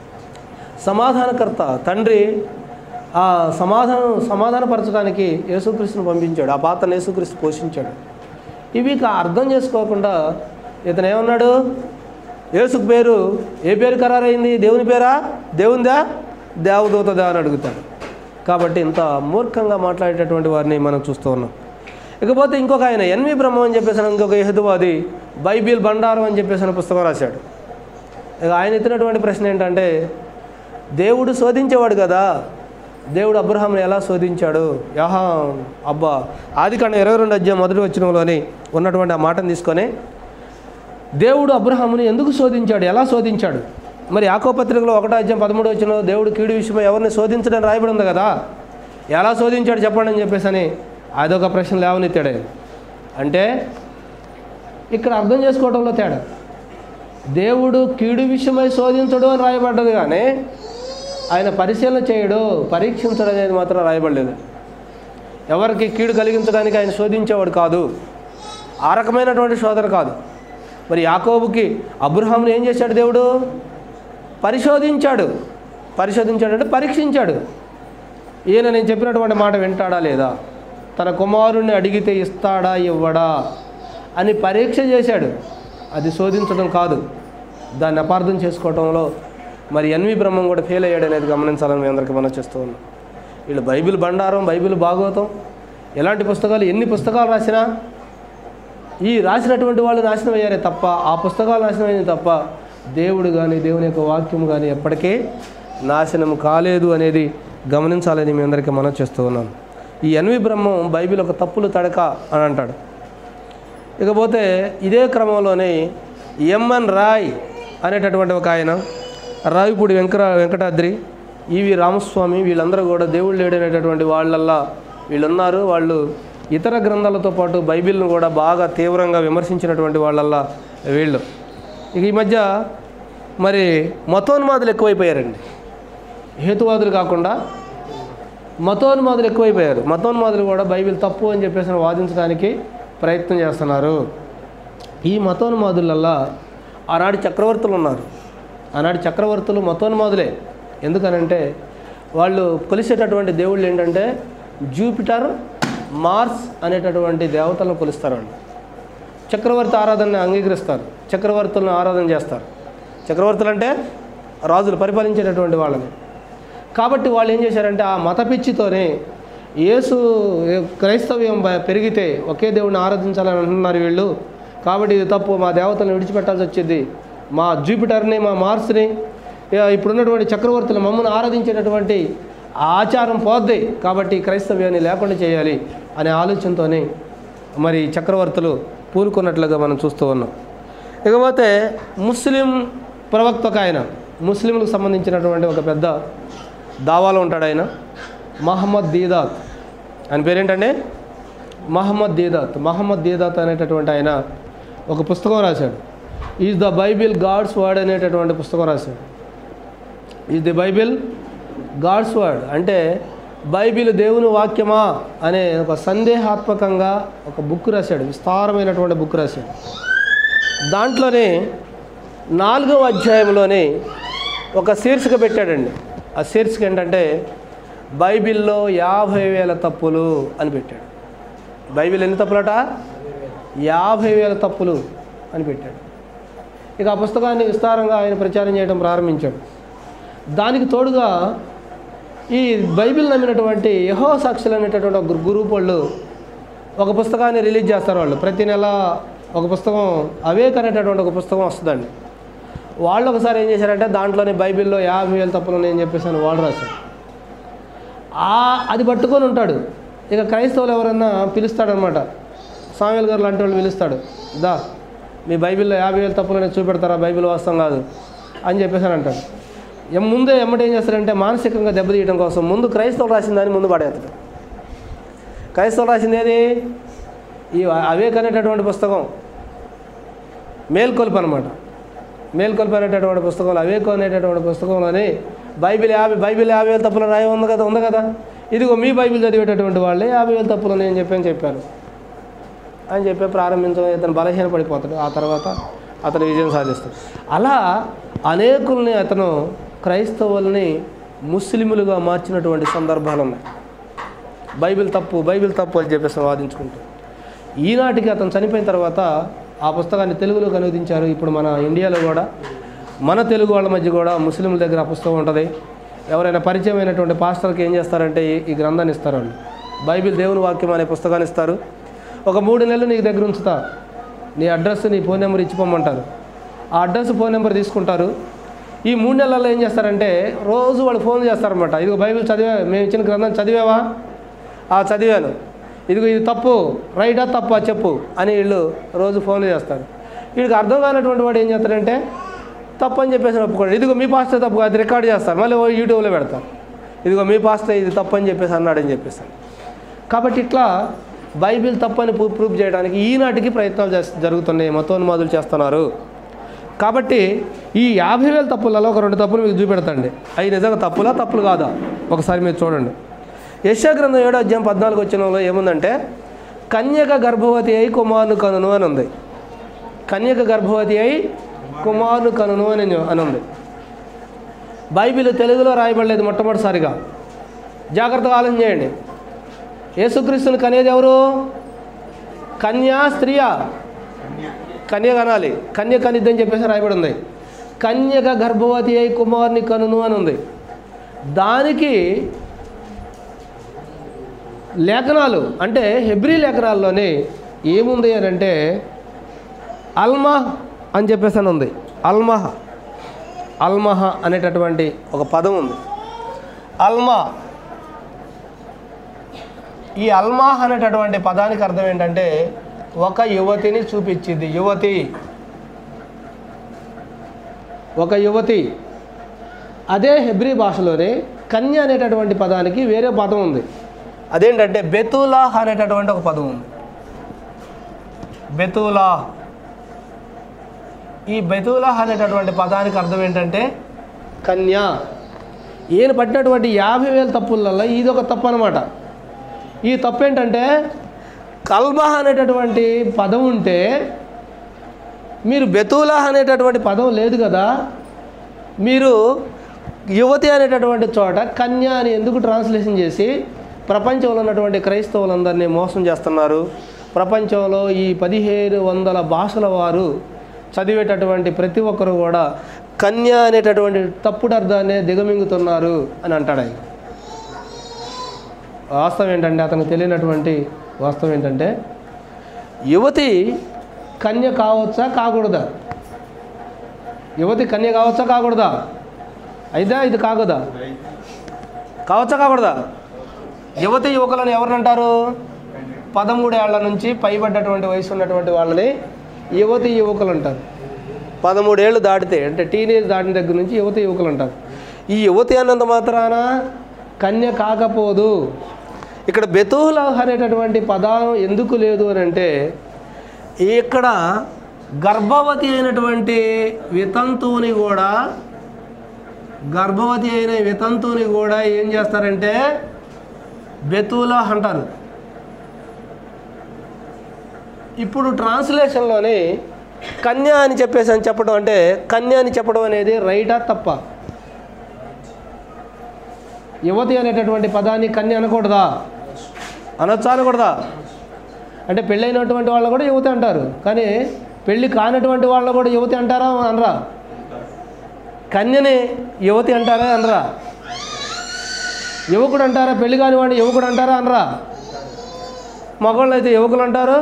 సమాధానకర్త, తండ్రి ఆ సమాధానం సమాధానపరచడానికి యేసుక్రీస్తుని పంపించాడు. ఆ పాత్రను యేసుక్రీస్తు పోషించాడు. ఇవి అర్థం చేసుకోకుండా ఇతను ఏమన్నాడు? యేసుకు పేరు ఏ పేరు ఖరారైంది? దేవుని పేరా? దేవునిదా? దేవదూతదా అని అడుగుతాడు. కాబట్టి ఇంత మూర్ఖంగా మాట్లాడేటటువంటి వారిని మనం చూస్తూ ఉన్నాం. ఇకపోతే ఇంకొక ఆయన ఎన్వి బ్రహ్మం అని చెప్పేసి ఇంకొక హేతువాది బైబిల్ బండారం అని చెప్పేసి అని పుస్తకం రాశాడు. ఇక ఆయన ఎత్తినటువంటి ప్రశ్న ఏంటంటే, దేవుడు శోధించేవాడు కదా, దేవుడు అబ్రహాంని ఎలా శోధించాడు? యహా అబ్బా ఆదికాండం ఇరవై రెండు అధ్యాయం మొదటి వచనంలోని ఉన్నటువంటి ఆ మాటను తీసుకొని దేవుడు అబ్రహాముని ఎందుకు శోధించాడు, ఎలా శోధించాడు? మరి యాకోబు పత్రికలో ఒకటో అధ్యాయం పదమూడు వచనంలో దేవుడు కీడు విషయమై ఎవరిని శోధించడం రాయబడి ఉంది కదా, ఎలా శోధించాడు చెప్పండి అని చెప్పేసి అని అదొక ప్రశ్న లేవనెత్తాడు. అంటే ఇక్కడ అర్థం చేసుకోవడంలో తేడా. దేవుడు కీడు విషయమై శోధించడు అని రాయబడ్డది, కానీ ఆయన పరిశీలన చేయడు, పరీక్షించడం అనేది మాత్రం రాయబడలేదు. ఎవరికి కీడు కలిగించడానికి ఆయన శోధించేవాడు కాదు, ఆ రకమైనటువంటి శోధన కాదు. మరి యాకోబుకి అబ్రహాముని ఏం చేశాడు? దేవుడు పరిశోధించాడు. పరిశోధించాడంటే పరీక్షించాడు. ఈయన నేను చెప్పినటువంటి మాట వింటాడా లేదా, తన కుమారుణ్ణి అడిగితే ఇస్తాడా ఇవ్వడా అని పరీక్ష చేశాడు. అది శోధించడం కాదు. దాన్ని అపార్థం చేసుకోవడంలో మరి ఎన్వి బ్రహ్మం కూడా ఫెయిల్ అయ్యాడు అనేది గమనించాలని మీ అందరికీ మనం చేస్తూ ఉన్నాం. వీళ్ళు బైబిల్ బండారం, బైబిల్ భాగవతం, ఎలాంటి పుస్తకాలు ఎన్ని పుస్తకాలు రాసినా ఈ రాసినటువంటి వాళ్ళు నాశనం అయ్యారే తప్ప, ఆ పుస్తకాలు నాశనం అయింది తప్ప దేవుడు కానీ దేవుని యొక్క వాక్యం కానీ ఎప్పటికీ నాశనం కాలేదు అనేది గమనించాలని మీ అందరికీ మనం చేస్తూ ఉన్నాను. ఈ ఎన్వి బ్రహ్మం బైబిల్ ఒక తప్పులు తడక అని అంటాడు. ఇకపోతే ఇదే క్రమంలోనే ఎంఎన్ రాయ్ అనేటటువంటి ఒక ఆయన, రావిపూడి వెంకట వెంకటాద్రి, ఈవి రామస్వామి, వీళ్ళందరూ కూడా దేవుడు లేడనేటటువంటి వాళ్ళల్లా వీళ్ళున్నారు. వాళ్ళు ఇతర గ్రంథాలతో పాటు బైబిల్ను కూడా బాగా తీవ్రంగా విమర్శించినటువంటి వాళ్ళల్లా వీళ్ళు. ఇక ఈ మధ్య మరి మతోన్మాదులు ఎక్కువైపోయారండి. హేతువాదులు కాకుండా మతోన్మాదులు ఎక్కువైపోయారు. మతోన్మాదులు కూడా బైబిల్ తప్పు అని చెప్పేసి వాదించడానికి ప్రయత్నం చేస్తున్నారు. ఈ మతోన్మాదులల్లా ఆనాటి చక్రవర్తులు ఉన్నారు. ఆనాటి చక్రవర్తులు మతోన్మాదులే. ఎందుకనంటే వాళ్ళు కొలిసేటటువంటి దేవుళ్ళు ఏంటంటే జూపిటర్, మార్స్ అనేటటువంటి దేవతలను కొలుస్తారు. వాళ్ళు చక్రవర్తి ఆరాధనని అంగీకరిస్తారు, చక్రవర్తులను ఆరాధన చేస్తారు. చక్రవర్తులు అంటే రాజులు, పరిపాలించేటటువంటి వాళ్ళని. కాబట్టి వాళ్ళు ఏం చేశారంటే ఆ మత పిచ్చితోనే యేసు క్రైస్తవ్యం పెరిగితే ఒకే దేవుడిని ఆరాధించాలని అంటున్నారు వీళ్ళు, కాబట్టి ఇది తప్పు, మా దేవతలను విడిచిపెట్టాల్సి వచ్చింది, మా జూపిటర్ని మా మార్స్ని ఇప్పుడున్నటువంటి చక్రవర్తులు మమ్మల్ని ఆరాధించేటటువంటి ఆచారం పోద్ది, కాబట్టి క్రైస్తవ్యాన్ని లేకుండా చేయాలి అనే ఆలోచనతోనే మరి చక్రవర్తులు పూనుకున్నట్లుగా మనం చూస్తూ ఉన్నాం. ఇకపోతే ముస్లిం ప్రవక్త ఒక ఆయన, ముస్లింలకు సంబంధించినటువంటి ఒక పెద్ద దావాలో ఉంటాడు ఆయన, మహమ్మద్ దీదాత్. ఆయన పేరేంటంటే మహమ్మద్ దీదాత్. మహమ్మద్ దీదాత్ అనేటటువంటి ఆయన ఒక పుస్తకం రాశాడు. Is the Bible God's word అనేటటువంటి పుస్తకం రాశాడు. Is the Bible God's word అంటే బైబిల్ దేవుని వాక్యమా అనే ఒక సందేహాత్మకంగా ఒక బుక్ రాశాడు, విస్తారమైనటువంటి బుక్ రాశాడు. దాంట్లోనే నాలుగవ అధ్యాయంలోనే ఒక శీర్షిక పెట్టాడండి. ఆ శీర్షిక ఏంటంటే బైబిల్లో యాభై వేల తప్పులు అని పెట్టాడు. బైబిల్ ఎన్ని తప్పులట? యాభై వేల తప్పులు అని పెట్టాడు. ఇక ఆ పుస్తకాన్ని విస్తారంగా ఆయన ప్రచారం చేయడం ప్రారంభించాడు. దానికి తోడుగా ఈ బైబిల్ నమ్మినటువంటి యెహోవా సాక్షులు అనేటటువంటి ఒక గ్రూప్ వాళ్ళు ఒక పుస్తకాన్ని రిలీజ్ చేస్తారు. వాళ్ళు ప్రతి నెల ఒక పుస్తకం, అవేక్ అనేటటువంటి ఒక పుస్తకం వస్తుందండి. వాళ్ళు ఒకసారి ఏం చేశారంటే దాంట్లోనే బైబిల్లో యాభై వేల తప్పులు ఉన్నాయని చెప్పేసి అని వాళ్ళు రాశారు. ఆ అది పట్టుకొని ఉంటాడు. ఇక క్రైస్తవులు ఎవరన్నా పిలుస్తాడనమాట, సామ్యూయల్ గారు లాంటి వాళ్ళు పిలుస్తాడు, దా మీ బైబిల్లో యాభై వేల తప్పులని చూపెడతారా, బైబిల్ వాస్తవం కాదు అని చెప్పేసి అని అంటాడు. ముందే ఎమ్మటి ఏం చేస్తారంటే మానసికంగా దెబ్బతీయడం కోసం ముందు క్రైస్తవులు రాసిన దాన్ని ముందు పడేస్తాడు. క్రైస్తవులు రాసింది ఏది? ఈ అవేక్ అనేటటువంటి పుస్తకం, మేల్కొల్పు అనమాట. మేల్కొల్పు అనేటటువంటి పుస్తకంలో, అవేక్ అనేటటువంటి పుస్తకంలోని బైబిల్ యాభై బైబిల్ యాభై వేల తప్పులు రాయి ఉంది కదా ఉంది కదా ఇదిగో మీ బైబిల్ చదివేటటువంటి వాళ్ళే యాభై వేల తప్పులు నేను చెప్పాను చెప్పాను అని చెప్పి ప్రారంభించడం ఇతను బలహీన పడిపోతాడు. ఆ తర్వాత అతను విజయం సాధిస్తాడు. అలా అనేకుల్ని అతను క్రైస్తవుల్ని ముస్లిములుగా మార్చినటువంటి సందర్భాలు ఉన్నాయి. బైబిల్ తప్పు బైబిల్ తప్పు అని చెప్పేసి వాదించుకుంటూ ఈనాటికి అతను చనిపోయిన తర్వాత ఆ పుస్తకాన్ని తెలుగులోకి అనువదించారు. ఇప్పుడు మన ఇండియాలో కూడా మన తెలుగు వాళ్ళ మధ్య కూడా ముస్లింల దగ్గర ఆ పుస్తకం ఉంటుంది. ఎవరైనా పరిచయమైనటువంటి పాస్టర్కి ఏం చేస్తారంటే ఈ గ్రంథాన్ని ఇస్తారు. వాళ్ళు బైబిల్ దేవుని వాక్యం అనే పుస్తకాన్ని ఇస్తారు. ఒక మూడు నెలలు నీకు దగ్గర ఉంచుతా, నీ అడ్రస్ నీ ఫోన్ నెంబర్ ఇచ్చిపోమంటారు. ఆ అడ్రస్ ఫోన్ నెంబర్ తీసుకుంటారు. ఈ మూడు నెలల్లో ఏం చేస్తారంటే రోజు వాళ్ళు ఫోన్ చేస్తారనమాట. ఇదిగో బైబిల్ చదివా, మేము ఇచ్చిన గ్రంథం చదివావా? ఆ చదివాను. ఇదిగో ఇది తప్పు, రైటా తప్పా చెప్పు అని వీళ్ళు రోజు ఫోన్ చేస్తారు. వీడికి అర్థం కానటువంటి వాడు ఏం చేస్తారంటే తప్పు అని చెప్పేసి ఒప్పుకోండి. ఇదిగో మీ పాస్టర్ తప్పు, అది రికార్డ్ చేస్తారు, మళ్ళీ యూట్యూబ్లో పెడతారు. ఇదిగో మీ పాస్టర్ ఇది తప్పు అని చెప్పేసి అన్నాడని చెప్పేసి. కాబట్టి ఇట్లా బైబిల్ తప్పని ప్రూఫ్ చేయడానికి ఈనాటికి ప్రయత్నాలు జరుగుతున్నాయి, మతోన్మాదులు చేస్తున్నారు. కాబట్టి ఈ యాభై వేల తప్పులలో ఒక రెండు తప్పులు మీకు చూపెడతాండి. అవి నిజంగా తప్పులా తప్పులు కాదా ఒకసారి మీరు చూడండి. యెషయా గ్రంథం ఏడో అధ్యాయం పద్నాలుగు వచ్చినంలో ఏముందంటే కన్యక గర్భవతి అయి కుమారుని కనును అని ఉంది. కన్యక గర్భవతి అయి కుమారుని కనును అని అని ఉంది. బైబిల్ తెలుగులో రాయబడలేదు మొట్టమొదటిసారిగా. జాగ్రత్తగా ఆలోచన చేయండి. యేసుక్రీస్తుని కనేది ఎవరు? కన్యా స్త్రీయా? కన్య కనాలి. కన్య కనిద్దని చెప్పేసి రాయబడి ఉంది. కన్యక గర్భవతి అయి కుమారుని కనును అని ఉంది. దానికి లేఖనాలు అంటే హెబ్రీ లేఖనాల్లోనే ఏముంది అని అంటే అల్మహ్ అని చెప్పేసి అని ఉంది. అల్మహ అల్మహ అనేటటువంటి ఒక పదం ఉంది. అల్మా ఈ అల్మాహ్ అనేటటువంటి పదానికి అర్థం ఏంటంటే ఒక యువతిని చూపించింది. యువతి, ఒక యువతి. అదే హెబ్రీ భాషలోనే కన్య అనేటటువంటి పదానికి వేరే పదం ఉంది. అదేంటంటే బెతులాహ్ అనేటటువంటి ఒక పదం ఉంది. బెతులాహ్. ఈ బెతులాహ్ అనేటటువంటి పదానికి అర్థం ఏంటంటే కన్య. ఈయన పట్టినటువంటి యాభై వేల తప్పులలో ఇది ఒక తప్పు అనమాట. ఈ తప్పు ఏంటంటే కల్బహ్ అనేటటువంటి పదం ఉంటే మీరు బెతులాహ్ అనేటటువంటి పదం లేదు కదా, మీరు యువతి అనేటటువంటి చోట కన్య అని ఎందుకు ట్రాన్స్లేషన్ చేసి ప్రపంచంలో ఉన్నటువంటి క్రైస్తవులందరినీ మోసం చేస్తున్నారు? ప్రపంచంలో ఈ పదిహేను వందల భాషల వారు చదివేటటువంటి ప్రతి ఒక్కరు కూడా కన్య అనేటటువంటి తప్పుడు అర్థాన్ని దిగమింగుతున్నారు అని అంటాడు ఆయన. వాస్తవం ఏంటంటే అతనికి తెలియనటువంటి వాస్తవం ఏంటంటే యువతి కన్య కావచ్చా కాకూడదా? యువతి కన్య కావచ్చా కాకూడదా? అయిదా ఇది కాకూడదా? కావచ్చా కాకూడదా? యువతి యువకులను ఎవరినంటారు? పదమూడేళ్ల నుంచి పైబడ్డటువంటి వయసు ఉన్నటువంటి వాళ్ళని యువతి యువకులు అంటారు. పదమూడేళ్ళు దాటితే అంటే టీనేజ్ దాటిన దగ్గర నుంచి యువతి యువకులు అంటారు. ఈ యువతి అన్నంత మాత్రాన కన్య కాకపోదు. ఇక్కడ బెతులాహ్ అనేటటువంటి పదం ఎందుకు లేదు అని అంటే ఇక్కడ గర్భవతి అయినటువంటి వితంతువుని కూడా గర్భవతి అయిన వితంతువుని కూడా ఏం చేస్తారంటే బెతులాహ్ అంటారు. ఇప్పుడు ట్రాన్స్లేషన్లోని కన్య అని చెప్పేసి అని చెప్పడం అంటే కన్య అని చెప్పడం అనేది రైటా తప్ప? యువతి అనేటటువంటి పదాన్ని కన్య అనకూడదా? అనొచ్చా అనకూడదా? అంటే పెళ్ళైనటువంటి వాళ్ళు కూడా యువతి అంటారు, కానీ పెళ్ళి కానటువంటి వాళ్ళు కూడా యువతి అంటారా అనరా? కన్యని యువతి అంటారా అనరా? యువకుడు అంటారా? పెళ్ళి కాని వాడిని యువకుడు అంటారా అనరా? మగవాళ్ళు అయితే యువకులు అంటారు,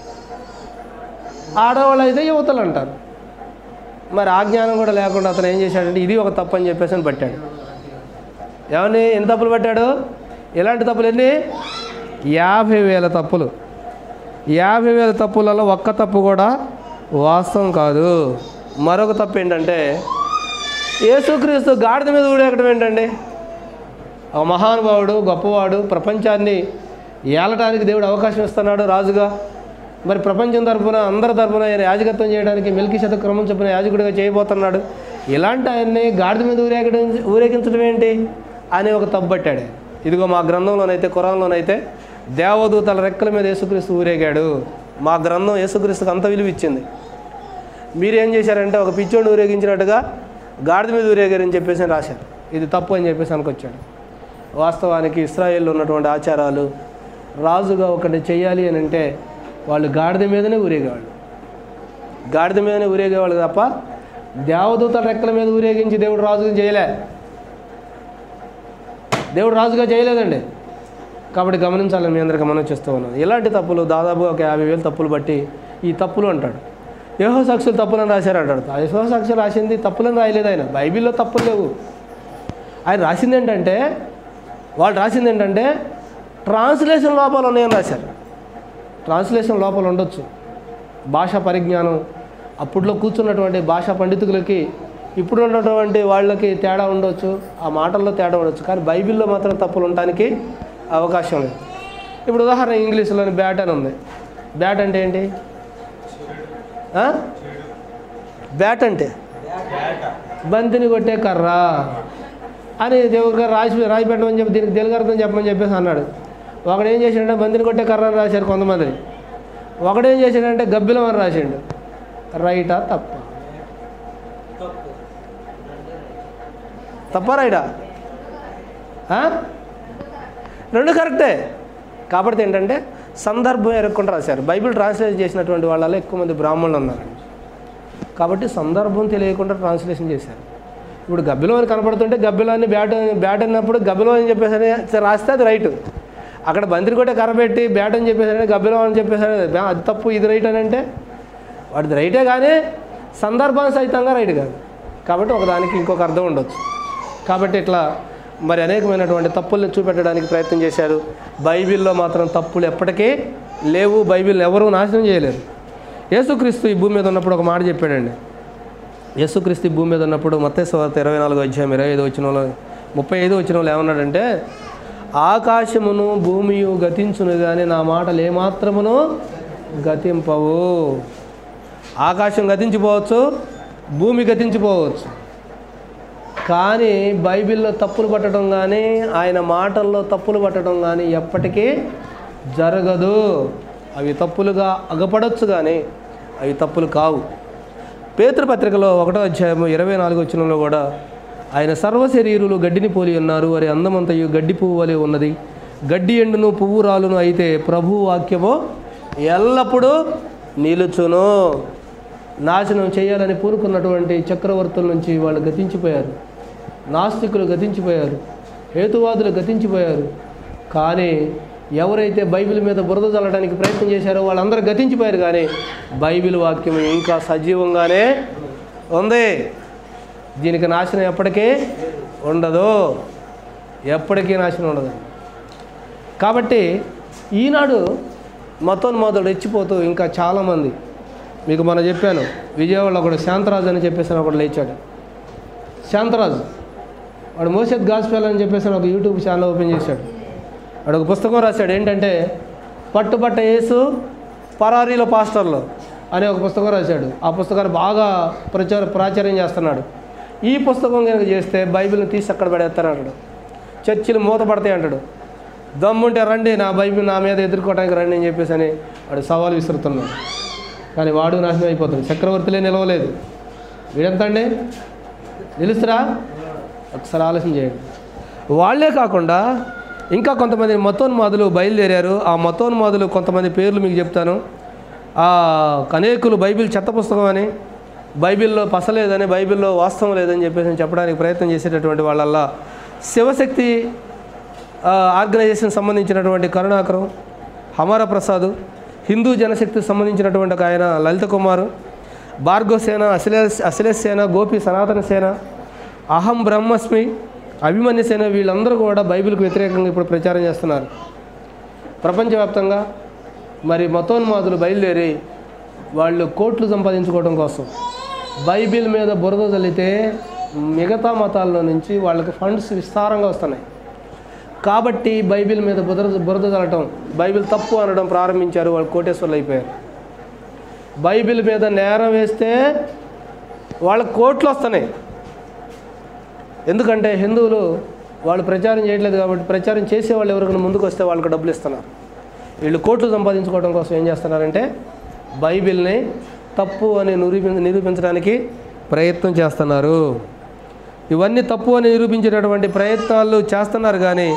ఆడవాళ్ళు అయితే యువతలు అంటారు. మరి ఆ జ్ఞానం కూడా లేకుండా అతను ఏం చేశాడంటే ఇది ఒక తప్పు అని చెప్పేసి అని పట్టాడు. ఏమని ఎన్ని తప్పులు పట్టాడు? ఎలాంటి తప్పులు ఎన్ని? యాభై వేల తప్పులు. యాభై వేల తప్పులలో ఒక్క తప్పు కూడా వాస్తవం కాదు. మరొక తప్పు ఏంటంటే యేసుక్రీస్తు గాడిద మీద ఊడేయడం ఏంటండి? ఒక మహానుభావుడు, గొప్పవాడు, ప్రపంచాన్ని ఏలటానికి దేవుడు అవకాశం ఇస్తున్నాడు రాజుగా. మరి ప్రపంచం తరఫున అందరి తరఫున ఆయన యాజకత్వం చేయడానికి మెల్కీషెదెకు క్రమం చొప్పున యాజకుడిగా చేయబోతున్నాడు. ఇలాంటి ఆయన్ని గాడిద మీద ఊరేగడం ఊరేగించడం ఏంటి అని ఒక తప్పు పట్టాడు. ఇదిగో మా గ్రంథంలోనైతే, ఖురాన్లోనైతే దేవదూతల రెక్కల మీద యేసుక్రీస్తు ఊరేగాడు. మా గ్రంథం యేసుక్రీస్తుకు అంత విలువ ఇచ్చింది. మీరేం చేశారంటే ఒక పిచ్చోడిని ఊరేగించినట్టుగా గాడిద మీద ఊరేగారని చెప్పేసి రాశారు. ఇది తప్పు అని చెప్పేసి అనుకొచ్చాడు. వాస్తవానికి ఇశ్రాయేల్లో ఉన్నటువంటి ఆచారాలు రాజుగా ఒకటి చెయ్యాలి అని అంటే వాళ్ళు గాడిద మీదనే ఊరేగేవాళ్ళు, గాడిద మీదనే ఊరేగేవాళ్ళు తప్ప దేవదూతల రెక్కల మీద ఊరేగించి దేవుడు రాజుగా చేయలే, దేవుడు రాజుగా చేయలేదండి. కాబట్టి గమనించాలని మీ అందరికీ మనం చేస్తూ ఉన్నాం. ఇలాంటి తప్పులు దాదాపు ఒక యాభై వేలు తప్పులు బట్టి ఈ తప్పులు అంటాడు. యెహోవా సాక్షులు తప్పులను రాశారు అంటాడు. యెహోవా సాక్షులు రాసింది తప్పులను రాయలేదు ఆయన. బైబిల్లో తప్పులు లేవు. ఆయన రాసింది ఏంటంటే, వాళ్ళు రాసింది ఏంటంటే ట్రాన్స్లేషన్ లోపాలు ఉన్నాయని రాశారు. ట్రాన్స్లేషన్ లోపాలు ఉండొచ్చు, భాషా పరిజ్ఞానం అప్పట్లో కూర్చున్నటువంటి భాషా పండితులకి ఇప్పుడు ఉన్నటువంటి వాళ్ళకి తేడా ఉండొచ్చు, ఆ మాటల్లో తేడా ఉండొచ్చు. కానీ బైబిల్లో మాత్రం తప్పులు ఉండటానికి అవకాశం లేదు. ఇప్పుడు ఉదాహరణ ఇంగ్లీష్లోని బ్యాట్ అని ఉంది. బ్యాట్ అంటే ఏంటి? బ్యాట్ అంటే బంతిని కొట్టే కర్ర అని దేవుడు గారు రాసి రాసి పెట్టమని చెప్పి దీనికి తెలుగు అర్థం చెప్పమని చెప్పేసి అన్నాడు. ఒకడు ఏం చేశాడంటే బంతిని కొట్టే కర్ర అని రాశారు కొంతమంది. ఒకడేం చేశాడంటే గబ్బిలం అని రాసిండు. రైటా తప్ప? తప్ప రైటా? రెండు కరెక్టే. కాబట్టి ఏంటంటే సందర్భం ఎరగకుండా రాశారు. బైబిల్ ట్రాన్స్లేట్ చేసినటువంటి వాళ్ళలో ఎక్కువ మంది బ్రాహ్మణులు ఉన్నారు. కాబట్టి సందర్భం తెలియకుండా ట్రాన్స్లేషన్ చేశారు. ఇప్పుడు గబ్బిలం అని కనపడుతుంటే గబ్బిలాన్ని బ్యాట్ బ్యాట్ అన్నప్పుడు గబ్బిలం అని చెప్పేసి రాస్తే అది రైట్. అక్కడ బంతిని కొట్టే కర్ర పెట్టి బ్యాట్ అని చెప్పేసాడే గబ్బిలం అని చెప్పేసాడు, అది తప్పు, ఇది రైట్ అని అంటే వాటిది రైటే కానీ సందర్భానుసహితంగా రైట్ కాదు. కాబట్టి ఒకదానికి ఇంకొక అర్థం ఉండొచ్చు. కాబట్టి ఇట్లా మరి అనేకమైనటువంటి తప్పుల్ని చూపెట్టడానికి ప్రయత్నం చేశారు. బైబిల్లో మాత్రం తప్పులు ఎప్పటికీ లేవు. బైబిల్ని ఎవరూ నాశనం చేయలేరు. యేసుక్రీస్తు ఈ భూమి మీద ఉన్నప్పుడు ఒక మాట చెప్పాడండి. యేసుక్రీస్తు ఈ భూమి మీద ఉన్నప్పుడు మత్తయి సువార్త ఇరవై నాలుగు అధ్యాయం ఇరవై ఐదు వచ్చిన ముప్పై ఐదు వచ్చిన వాళ్ళు ఏమన్నాడంటే, ఆకాశమును భూమియు గతించును కానీ నా మాటలు ఏమాత్రమును గతింపవు. ఆకాశం గతించిపోవచ్చు, భూమి గతించిపోవచ్చు, కానీ బైబిల్లో తప్పులు పట్టడం కానీ ఆయన మాటల్లో తప్పులు పట్టడం కానీ ఎప్పటికీ జరగదు. అవి తప్పులుగా అగపడవచ్చు కానీ అవి తప్పులు కావు. పేతురు పత్రికలో ఒకటో అధ్యాయము ఇరవై నాలుగు వచనంలో కూడా ఆయన సర్వశరీరులు గడ్డిని పోలి ఉన్నారు, వారి అందమంతయు గడ్డి పువ్వు వలె ఉన్నది, గడ్డి ఎండును పువ్వు రాలును, అయితే ప్రభు వాక్యము ఎల్లప్పుడూ నిలుచును. నాశనం చేయాలని పూనుకున్నటువంటి చక్రవర్తుల నుంచి వాళ్ళు గతించిపోయారు, నాస్తికులు గతించిపోయారు, హేతువాదులు గతించిపోయారు. కానీ ఎవరైతే బైబిల్ మీద బురద చల్లడానికి ప్రయత్నం చేశారో వాళ్ళందరూ గతించిపోయారు. కానీ బైబిల్ వాక్యం ఇంకా సజీవంగానే ఉంది. దీనికి నాశనం ఎప్పటికీ ఉండదు, ఎప్పటికీ నాశనం ఉండదు. కాబట్టి ఈనాడు మతోన్మాదులు రెచ్చిపోతూ ఇంకా చాలామంది, మీకు మనం చెప్పాను విజయవాడలో ఒకడు శాంతరాజు అని చెప్పేసి ఒకడు లేచాడు. శాంతరాజు వాడు మోషెత్ గాస్పెల్ అని చెప్పేసి ఒక యూట్యూబ్ ఛానల్ ఓపెన్ చేశాడు. వాడు ఒక పుస్తకం రాశాడు. ఏంటంటే పట్టుబట్ట యేసు పరారీలో పాస్టర్లు అనే ఒక పుస్తకం రాశాడు. ఆ పుస్తకాన్ని బాగా ప్రచార ప్రాచుర్యం చేస్తున్నాడు. ఈ పుస్తకం కనుక చేస్తే బైబిల్ని తీసి అక్కడ పడేస్తారు అంటాడు. చర్చిలు మూతపడతాయి అంటాడు. దమ్ముంటే రండి నా బైబిల్ నా మీద ఎదుర్కోవడానికి రండి అని చెప్పేసి అని వాడు సవాల్ విసురుతున్నాడు. కానీ వాడు నాశనం అయిపోతుంది. చక్రవర్తులే నిలవలేదు, వీడెంత అండి నిలుస్తురా? ఒకసారి ఆలోచన చేయండి. వాళ్ళే కాకుండా ఇంకా కొంతమంది మతోన్మాదులు బయలుదేరారు. ఆ మతోన్మాదులు కొంతమంది పేర్లు మీకు చెప్తాను. ఆ అనేకులు బైబిల్ చెత్త పుస్తకం అని, బైబిల్లో పసలేదని, బైబిల్లో వాస్తవం లేదని చెప్పేసి చెప్పడానికి ప్రయత్నం చేసేటటువంటి వాళ్ళల్లా శివశక్తి ఆర్గనైజేషన్ సంబంధించినటువంటి కరుణాకరం, హమార ప్రసాద్, హిందూ జనశక్తికి సంబంధించినటువంటి ఒక ఆయన లలిత కుమారు, భార్గవ సేన, అశిలేష్ అశిలేష్ సేన, గోపి సనాతన సేన, అహం బ్రహ్మస్మి, అభిమన్య సేన, వీళ్ళందరూ కూడా బైబిల్కి వ్యతిరేకంగా ఇప్పుడు ప్రచారం చేస్తున్నారు ప్రపంచవ్యాప్తంగా. మరి మతోన్మాదులు బయలుదేరి వాళ్ళు కోట్లు సంపాదించుకోవడం కోసం బైబిల్ మీద బురద చల్లితే మిగతా మతాల్లో నుంచి వాళ్ళకి ఫండ్స్ విస్తారంగా వస్తున్నాయి. కాబట్టి బైబిల్ మీద బురద బురద చల్లటం, బైబిల్ తప్పు అనడం ప్రారంభించారు. వాళ్ళు కోటేశ్వర్లు అయిపోయారు. బైబిల్ మీద నేరం వేస్తే వాళ్ళ కోట్లు వస్తున్నాయి. ఎందుకంటే హిందువులు వాళ్ళు ప్రచారం చేయట్లేదు కాబట్టి, ప్రచారం చేసేవాళ్ళు ఎవరికైనా ముందుకు వస్తే వాళ్ళకి డబ్బులు ఇస్తున్నారు. వీళ్ళు కోట్లు సంపాదించుకోవడం కోసం ఏం చేస్తున్నారంటే బైబిల్ని తప్పు అని నిరూపి నిరూపించడానికి ప్రయత్నం చేస్తున్నారు. ఇవన్నీ తప్పు అని నిరూపించేటటువంటి ప్రయత్నాలు చేస్తున్నారు, కానీ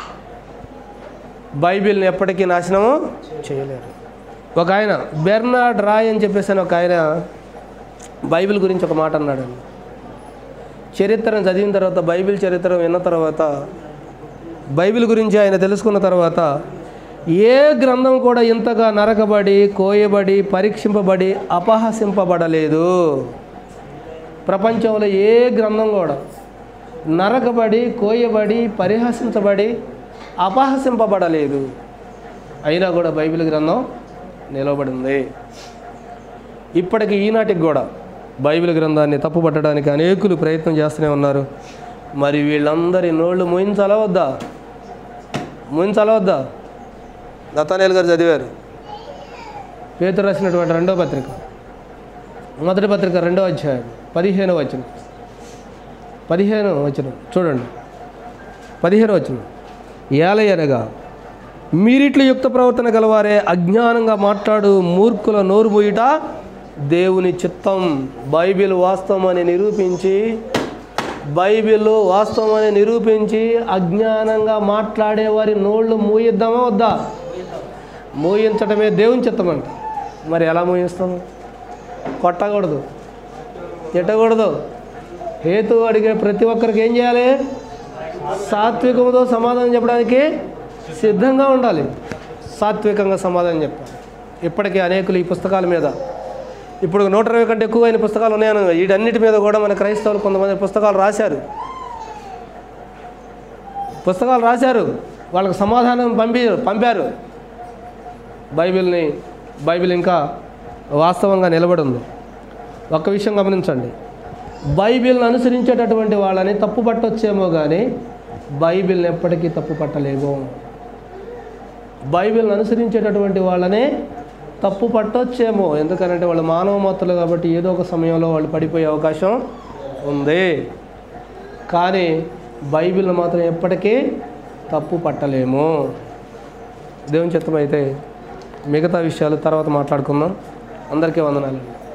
బైబిల్ని ఎప్పటికీ నాశనము చేయలేరు. ఒక ఆయన బెర్నార్డ్ రాయ్ అని చెప్పేసి ఒక ఆయన బైబిల్ గురించి ఒక మాట అన్నాడు. చరిత్రను చదివిన తర్వాత, బైబిల్ చరిత్ర విన్న తర్వాత, బైబిల్ గురించి ఆయన తెలుసుకున్న తర్వాత, ఏ గ్రంథం కూడా ఇంతగా నరకబడి, కోయబడి, పరీక్షింపబడి, అపహసింపబడలేదు. ప్రపంచంలో ఏ గ్రంథం కూడా నరకబడి, కోయబడి, పరిహసించబడి, అపహసింపబడలేదు. అయినా కూడా బైబిల్ గ్రంథం నిలబడింది. ఇప్పటికి ఈనాటికి కూడా బైబిల్ గ్రంథాన్ని తప్పుపట్టడానికి అనేకులు ప్రయత్నం చేస్తూనే ఉన్నారు. మరి వీళ్ళందరి నోళ్ళు మూయించాలా వద్దా? మూయించాలా వద్దా? నతానేల్ గారు చదివారు. పేతురు రాసినటువంటి రెండో పత్రిక, మొదటి పత్రిక రెండో అధ్యాయం పదిహేను వచనం పదిహేను వచనం చూడండి. పదిహేను వచనం, ఏలయనగా మీరిట్లు యుక్త ప్రవర్తన గలవారే, అజ్ఞానంగా మాట్లాడు మూర్ఖుల నోరు మూయుట దేవుని చిత్తం. బైబిల్ వాస్తవం అని నిరూపించి బైబిల్ వాస్తవం అని నిరూపించి అజ్ఞానంగా మాట్లాడే వారి నోళ్ళు మూయిద్దామా వద్దా? మూయించటమే దేవుని చిత్తం అంట. మరి ఎలా మూయిస్తాము? కొట్టకూడదు, తిట్టకూడదు. హేతు అడిగే ప్రతి ఒక్కరికి ఏం చేయాలి? సాత్వికంతో సమాధానం చెప్పడానికి సిద్ధంగా ఉండాలి. సాత్వికంగా సమాధానం చెప్పాలి. ఇప్పటికీ అనేకులు ఈ పుస్తకాల మీద, ఇప్పుడు నూట ఇరవై కంటే ఎక్కువైన పుస్తకాలు ఉన్నాయని, వీటన్నిటి మీద కూడా మన క్రైస్తవులు కొంతమంది పుస్తకాలు రాశారు పుస్తకాలు రాశారు వాళ్ళకి సమాధానం పంపి పంపారు బైబిల్ని బైబిల్ ఇంకా వాస్తవంగా నిలబడి ఉంది. ఒక్క విషయం గమనించండి, బైబిల్ని అనుసరించేటటువంటి వాళ్ళని తప్పు పట్టొచ్చేమో కానీ బైబిల్ని ఎప్పటికీ తప్పు పట్టలేము. బైబిల్ని అనుసరించేటటువంటి వాళ్ళని తప్పు పట్టొచ్చేమో, ఎందుకంటే వాళ్ళు మానవ మాత్రులు కాబట్టి ఏదో ఒక సమయంలో వాళ్ళు పడిపోయే అవకాశం ఉంది. కానీ బైబిల్ని మాత్రం ఎప్పటికీ తప్పు పట్టలేము. దేవుని చిత్తమైతే మిగతా విషయాలు తర్వాత మాట్లాడుకుందాం. అందరికీ వందనాలు.